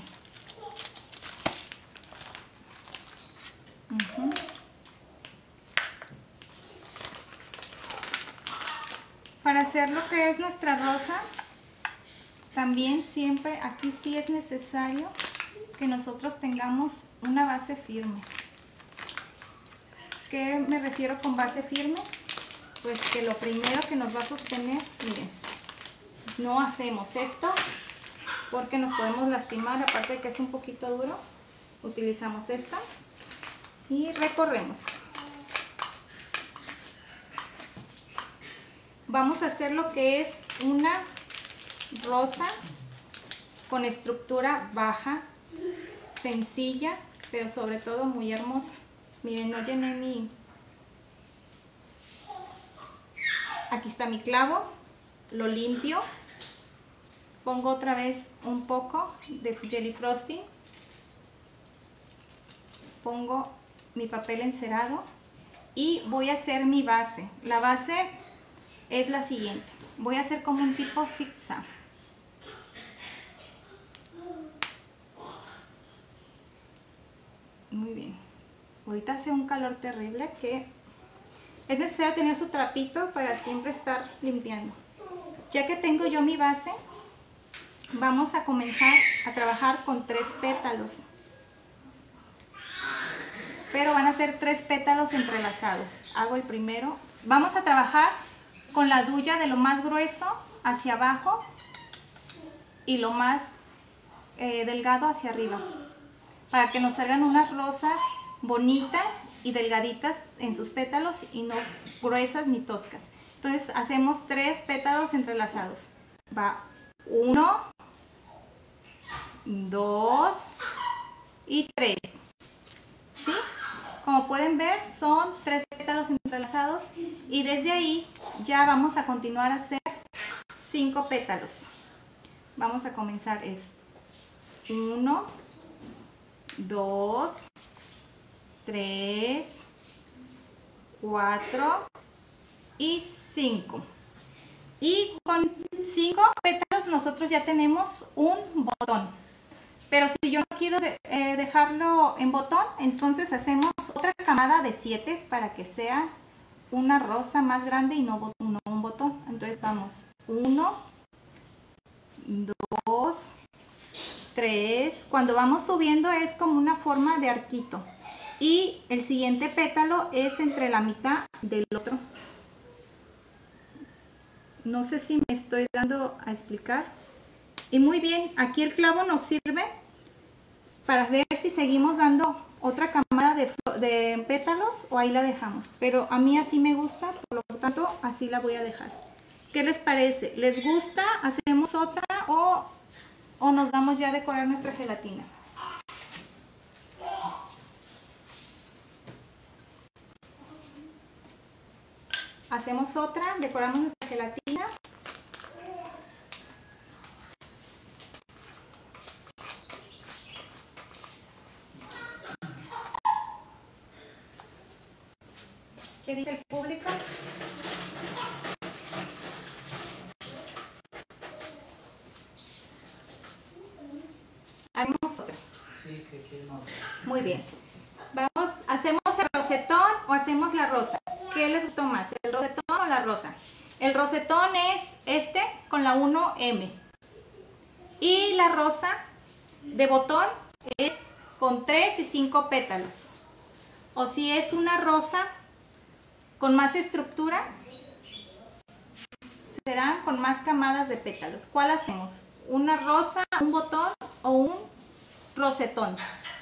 Para hacer lo que es nuestra rosa, también siempre aquí sí es necesario que nosotros tengamos una base firme. ¿Qué me refiero con base firme? Pues que lo primero que nos va a sostener, miren, no hacemos esto porque nos podemos lastimar, aparte de que es un poquito duro, utilizamos esta y recorremos. Vamos a hacer lo que es una rosa con estructura baja, sencilla, pero sobre todo muy hermosa. Miren, no llené aquí está mi clavo, lo limpio, pongo otra vez un poco de jelly frosting, pongo mi papel encerado y voy a hacer mi base. La base es la siguiente. Voy a hacer como un tipo zigzag. Muy bien. Ahorita hace un calor terrible que es necesario tener su trapito para siempre estar limpiando. Ya que tengo yo mi base, vamos a comenzar a trabajar con 3 pétalos. Pero van a ser 3 pétalos entrelazados. Hago el primero. Vamos a trabajar con la duya de lo más grueso hacia abajo y lo más delgado hacia arriba, para que nos salgan unas rosas bonitas y delgaditas en sus pétalos y no gruesas ni toscas. Entonces hacemos 3 pétalos entrelazados. Va 1, 2 y 3. ¿Sí? Como pueden ver, son 3 pétalos entrelazados y desde ahí ya vamos a continuar a hacer 5 pétalos. Vamos a comenzar es 1, 2, 3, 4 y 5. Y con 5 pétalos nosotros ya tenemos un botón. Pero si yo no quiero dejarlo en botón, entonces hacemos otra camada de 7 para que sea una rosa más grande y no un botón. Entonces vamos 1, 2, 3. Cuando vamos subiendo es como una forma de arquito. Y el siguiente pétalo es entre la mitad del otro. No sé si me estoy dando a explicar. Y muy bien, aquí el clavo nos sirve para ver si seguimos dando otra camada de pétalos o ahí la dejamos. Pero a mí así me gusta, por lo tanto así la voy a dejar. ¿Qué les parece? ¿Les gusta? ¿Hacemos otra o nos vamos ya a decorar nuestra gelatina? Hacemos otra, decoramos nuestra gelatina. ¿Qué dice el público? Haremos otra. Sí, que quieren otra. Muy bien. Vamos, ¿hacemos el rosetón o hacemos la rosa? ¿Qué les gustó más, el rosetón o la rosa? El rosetón es este con la 1M. Y la rosa de botón es con 3 y 5 pétalos. O si es una rosa con más estructura, serán con más camadas de pétalos. ¿Cuál hacemos? ¿Una rosa, un botón o un rosetón?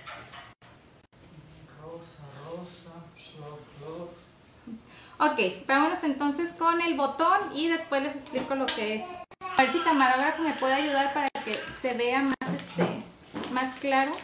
Rosa, flor, flor. Ok, vámonos entonces con el botón y después les explico lo que es. A ver si camarógrafo me puede ayudar para que se vea más, más claro.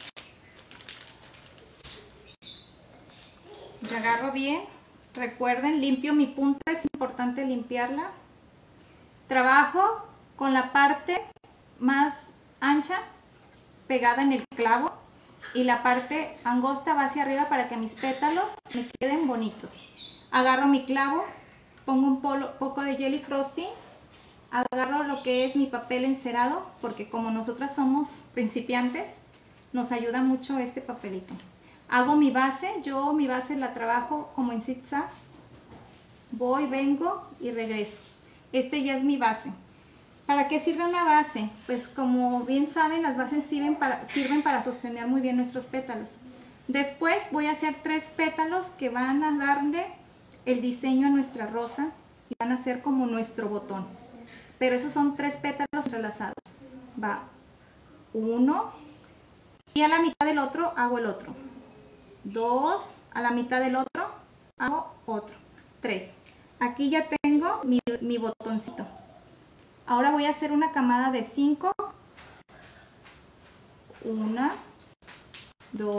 Me agarro bien. Recuerden, limpio mi punta, es importante limpiarla. Trabajo con la parte más ancha pegada en el clavo y la parte angosta va hacia arriba para que mis pétalos me queden bonitos. Agarro mi clavo, pongo un poco de jelly frosting, agarro lo que es mi papel encerado, porque como nosotras somos principiantes, nos ayuda mucho este papelito. Hago mi base, yo mi base la trabajo como en zigzag, voy, vengo y regreso. Este ya es mi base. ¿Para qué sirve una base? Pues como bien saben, las bases sirven para sostener muy bien nuestros pétalos. Después voy a hacer 3 pétalos que van a darle el diseño a nuestra rosa y van a ser como nuestro botón. Pero esos son 3 pétalos entrelazados. Va 1 y a la mitad del otro hago el otro. 2, a la mitad del otro hago otro. 3. Aquí ya tengo mi botoncito. Ahora voy a hacer una camada de 5. 1, 2,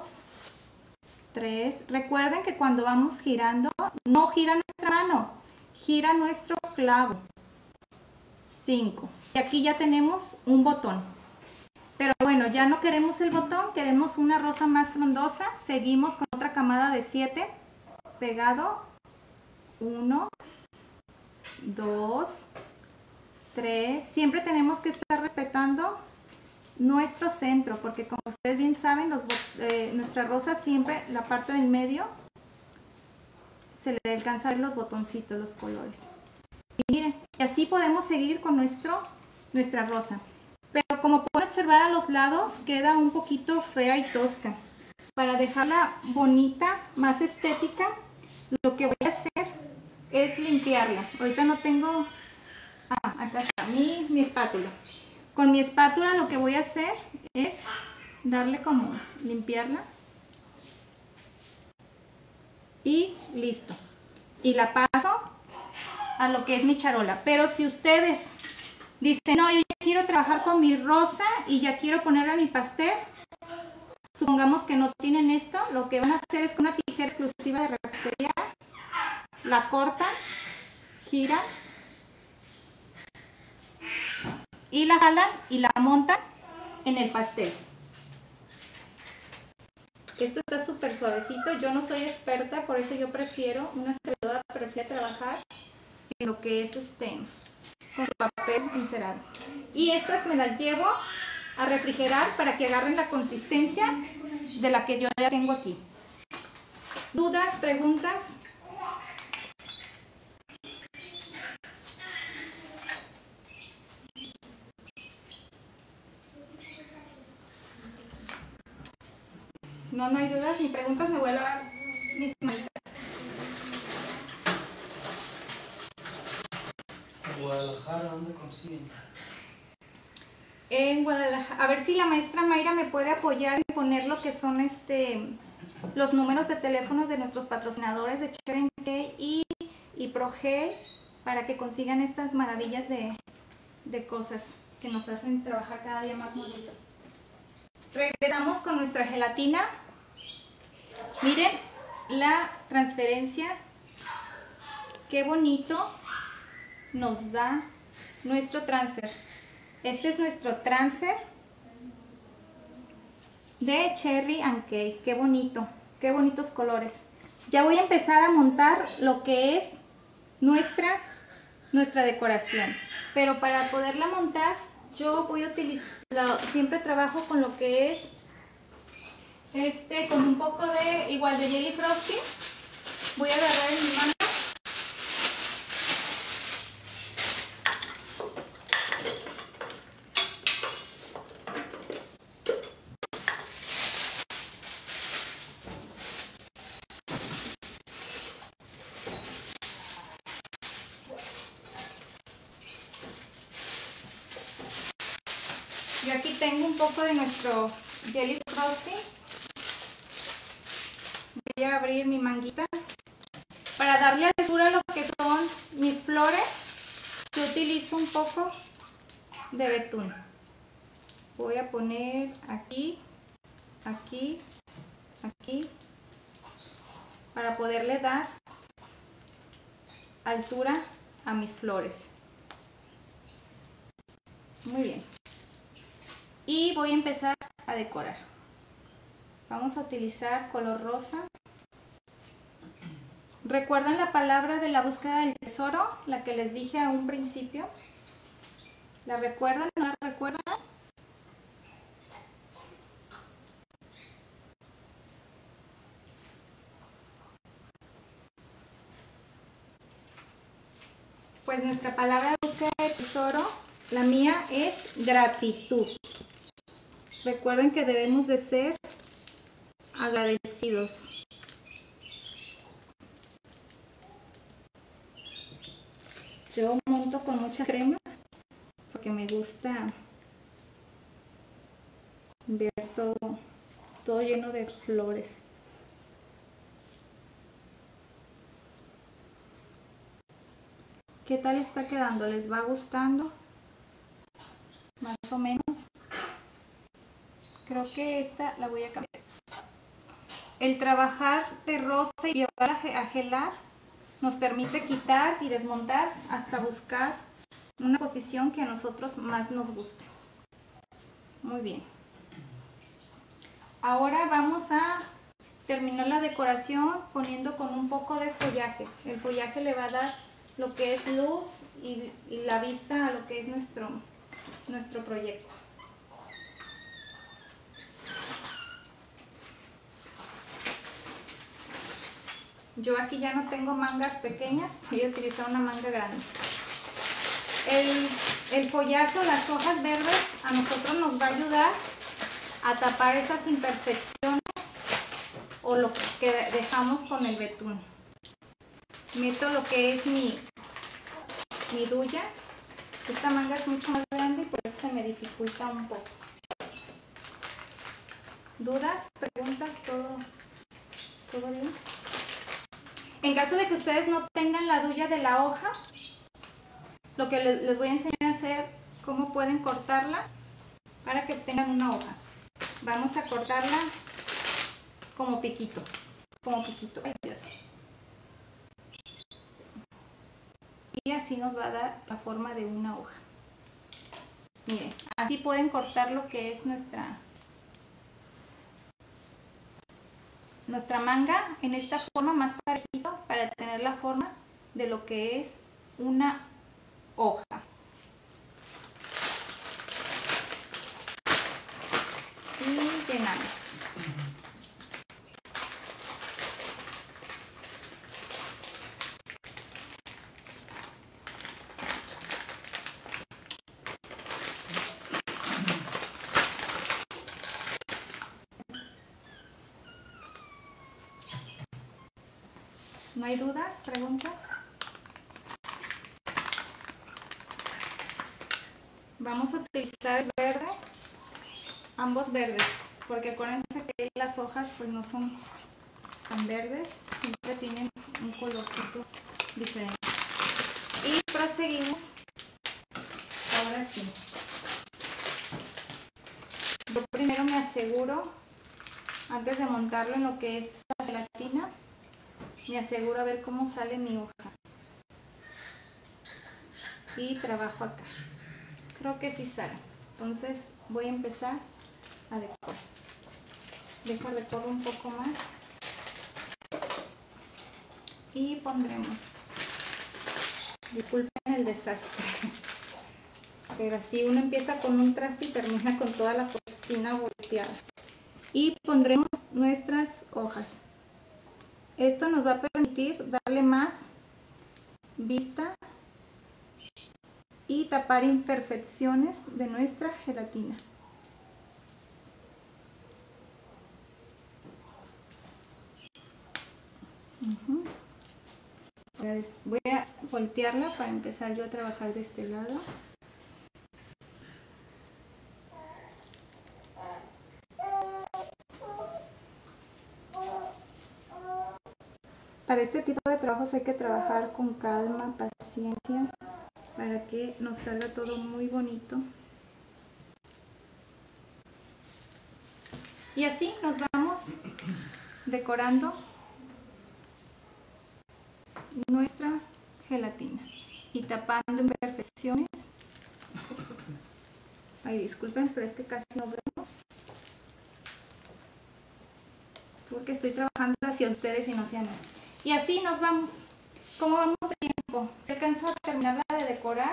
3. Recuerden que cuando vamos girando, no gira nuestra mano, gira nuestro clavo. 5. Y aquí ya tenemos un botón. Pero bueno, ya no queremos el botón, queremos una rosa más frondosa. Seguimos con otra camada de 7. Pegado. 1, 2, 3. Siempre tenemos que estar respetando nuestro centro, porque como ustedes bien saben, nuestra rosa siempre, la parte del medio, se le alcanza a ver los botoncitos, los colores. Y miren, y así podemos seguir con nuestra rosa. Pero como pueden observar, a los lados queda un poquito fea y tosca. Para dejarla bonita, más estética, lo que voy a hacer es limpiarla. Ahorita no tengo... acá está mi espátula. Con mi espátula lo que voy a hacer es darle como limpiarla. Y listo. Y la paso a lo que es mi charola. Pero si ustedes dicen, no, yo ya quiero trabajar con mi rosa y ya quiero ponerle mi pastel, supongamos que no tienen esto, lo que van a hacer es con una tijera exclusiva de repostería, la cortan, giran y la jalan y la montan en el pastel. Esto está súper suavecito. Yo no soy experta, por eso yo prefiero, una servidora prefiere trabajar en lo que es con su papel encerado. Y estas me las llevo a refrigerar para que agarren la consistencia de la que yo ya tengo aquí. ¿Dudas? ¿Preguntas? No hay dudas ni preguntas. Me voy a lavar mis manitas. ¿En Guadalajara dónde consiguen? En Guadalajara. A ver si la maestra Mayra me puede apoyar en poner lo que son los números de teléfonos de nuestros patrocinadores de Cherenque y Progel, para que consigan estas maravillas de cosas que nos hacen trabajar cada día más bonito. Regresamos con nuestra gelatina. Miren la transferencia, qué bonito nos da nuestro transfer. Este es nuestro transfer de Cherry and Cake. Qué bonito, qué bonitos colores. Ya voy a empezar a montar lo que es nuestra decoración, pero para poderla montar yo voy a utilizar, siempre trabajo con lo que es con un poco de igual de Jelly Frosting. Voy a agarrar en mi mano yo aquí tengo un poco de nuestro Jelly Frosting. Voy a abrir mi manguita para darle altura a lo que son mis flores. Yo utilizo un poco de betún. Voy a poner aquí, aquí, aquí, para poderle dar altura a mis flores. Muy bien. Y voy a empezar a decorar. Vamos a utilizar color rosa. ¿Recuerdan la palabra de la búsqueda del tesoro? La que les dije a un principio. ¿La recuerdan o no la recuerdan? Pues nuestra palabra de búsqueda del tesoro, la mía es gratitud. Recuerden que debemos de ser agradecidos. Yo monto con mucha crema porque me gusta ver todo lleno de flores. ¿Qué tal está quedando? ¿Les va gustando? Más o menos. Creo que esta la voy a cambiar. El trabajar de rosa y llevar a gelar nos permite quitar y desmontar hasta buscar una posición que a nosotros más nos guste. Muy bien. Ahora vamos a terminar la decoración poniendo con un poco de follaje. El follaje le va a dar lo que es luz y la vista a lo que es nuestro proyecto. Yo aquí ya no tengo mangas pequeñas, voy a utilizar una manga grande. El follaje, las hojas verdes, a nosotros nos va a ayudar a tapar esas imperfecciones o lo que dejamos con el betún. Meto lo que es mi duya. Esta manga es mucho más grande y por eso se me dificulta un poco. ¿Dudas? ¿Preguntas? ¿Todo bien? En caso de que ustedes no tengan la duya de la hoja, lo que les voy a enseñar a hacer, cómo pueden cortarla para que tengan una hoja. Vamos a cortarla como piquito. Ay, Dios. Y así nos va a dar la forma de una hoja. Miren, así pueden cortar lo que es nuestra manga en esta forma más parejito para tener la forma de lo que es una hoja. Y llenamos. ¿No hay dudas? ¿Preguntas? Vamos a utilizar el verde, ambos verdes, porque acuérdense que las hojas pues no son tan verdes, siempre tienen un colorcito diferente. Y proseguimos. Ahora sí. Yo primero me aseguro, antes de montarlo en lo que es la gelatina, me aseguro a ver cómo sale mi hoja. Y trabajo acá. Creo que sí sale. Entonces voy a empezar a decorar. Dejo decoro un poco más. Y pondremos. Disculpen el desastre. Pero así uno empieza con un traste y termina con toda la cocina volteada. Y pondremos nuestras hojas. Esto nos va a permitir darle más vista y tapar imperfecciones de nuestra gelatina. Voy a voltearla para empezar yo a trabajar de este lado. Para este tipo de trabajos hay que trabajar con calma, paciencia, para que nos salga todo muy bonito. Y así nos vamos decorando nuestra gelatina y tapando imperfecciones. Ay, disculpen, pero es que casi no veo, porque estoy trabajando hacia ustedes y no hacia mí. Y así nos vamos. ¿Cómo vamos de tiempo? ¿Se alcanzó a terminarla de decorar?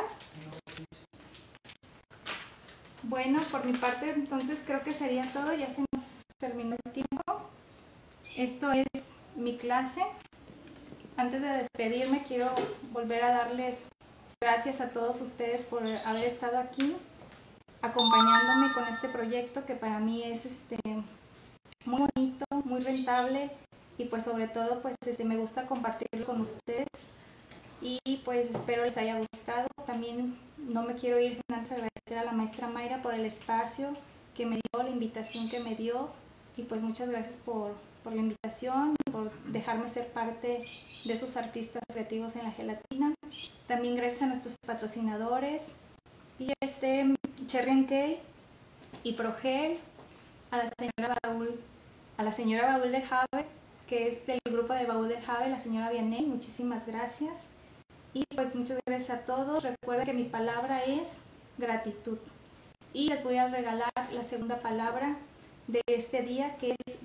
Bueno, por mi parte entonces creo que sería todo. Ya se nos terminó el tiempo. Esto es mi clase. Antes de despedirme quiero volver a darles gracias a todos ustedes por haber estado aquí acompañándome con este proyecto que para mí es muy bonito, muy rentable y pues sobre todo pues me gusta compartirlo con ustedes y pues espero les haya gustado. También no me quiero ir sin antes agradecer a la maestra Mayra por el espacio que me dio, la invitación que me dio y pues muchas gracias por la invitación, por dejarme ser parte de esos artistas creativos en la gelatina. También gracias a nuestros patrocinadores y Cherry & Kay y Progel, a la señora Baúl del Jave, que es del grupo de Baúl del Jave, la señora Vianney, muchísimas gracias. Y pues muchas gracias a todos. Recuerden que mi palabra es gratitud. Y les voy a regalar la segunda palabra de este día, que es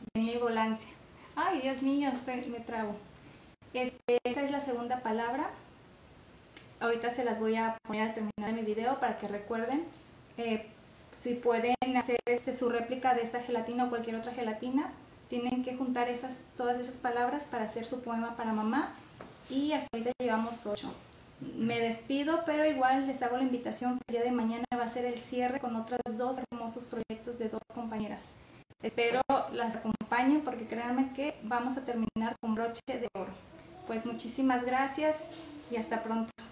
benevolencia. Ay, Dios mío, me trabo. Esa es la segunda palabra Ahorita se las voy a poner al terminar mi video para que recuerden. Si pueden hacer su réplica de esta gelatina o cualquier otra gelatina, tienen que juntar todas esas palabras para hacer su poema para mamá, y hasta ahorita llevamos 8. Me despido, pero igual les hago la invitación que el día de mañana va a ser el cierre con otros 2 hermosos proyectos de 2 compañeras. Espero las acompañen porque créanme que vamos a terminar con broche de oro. Pues muchísimas gracias y hasta pronto.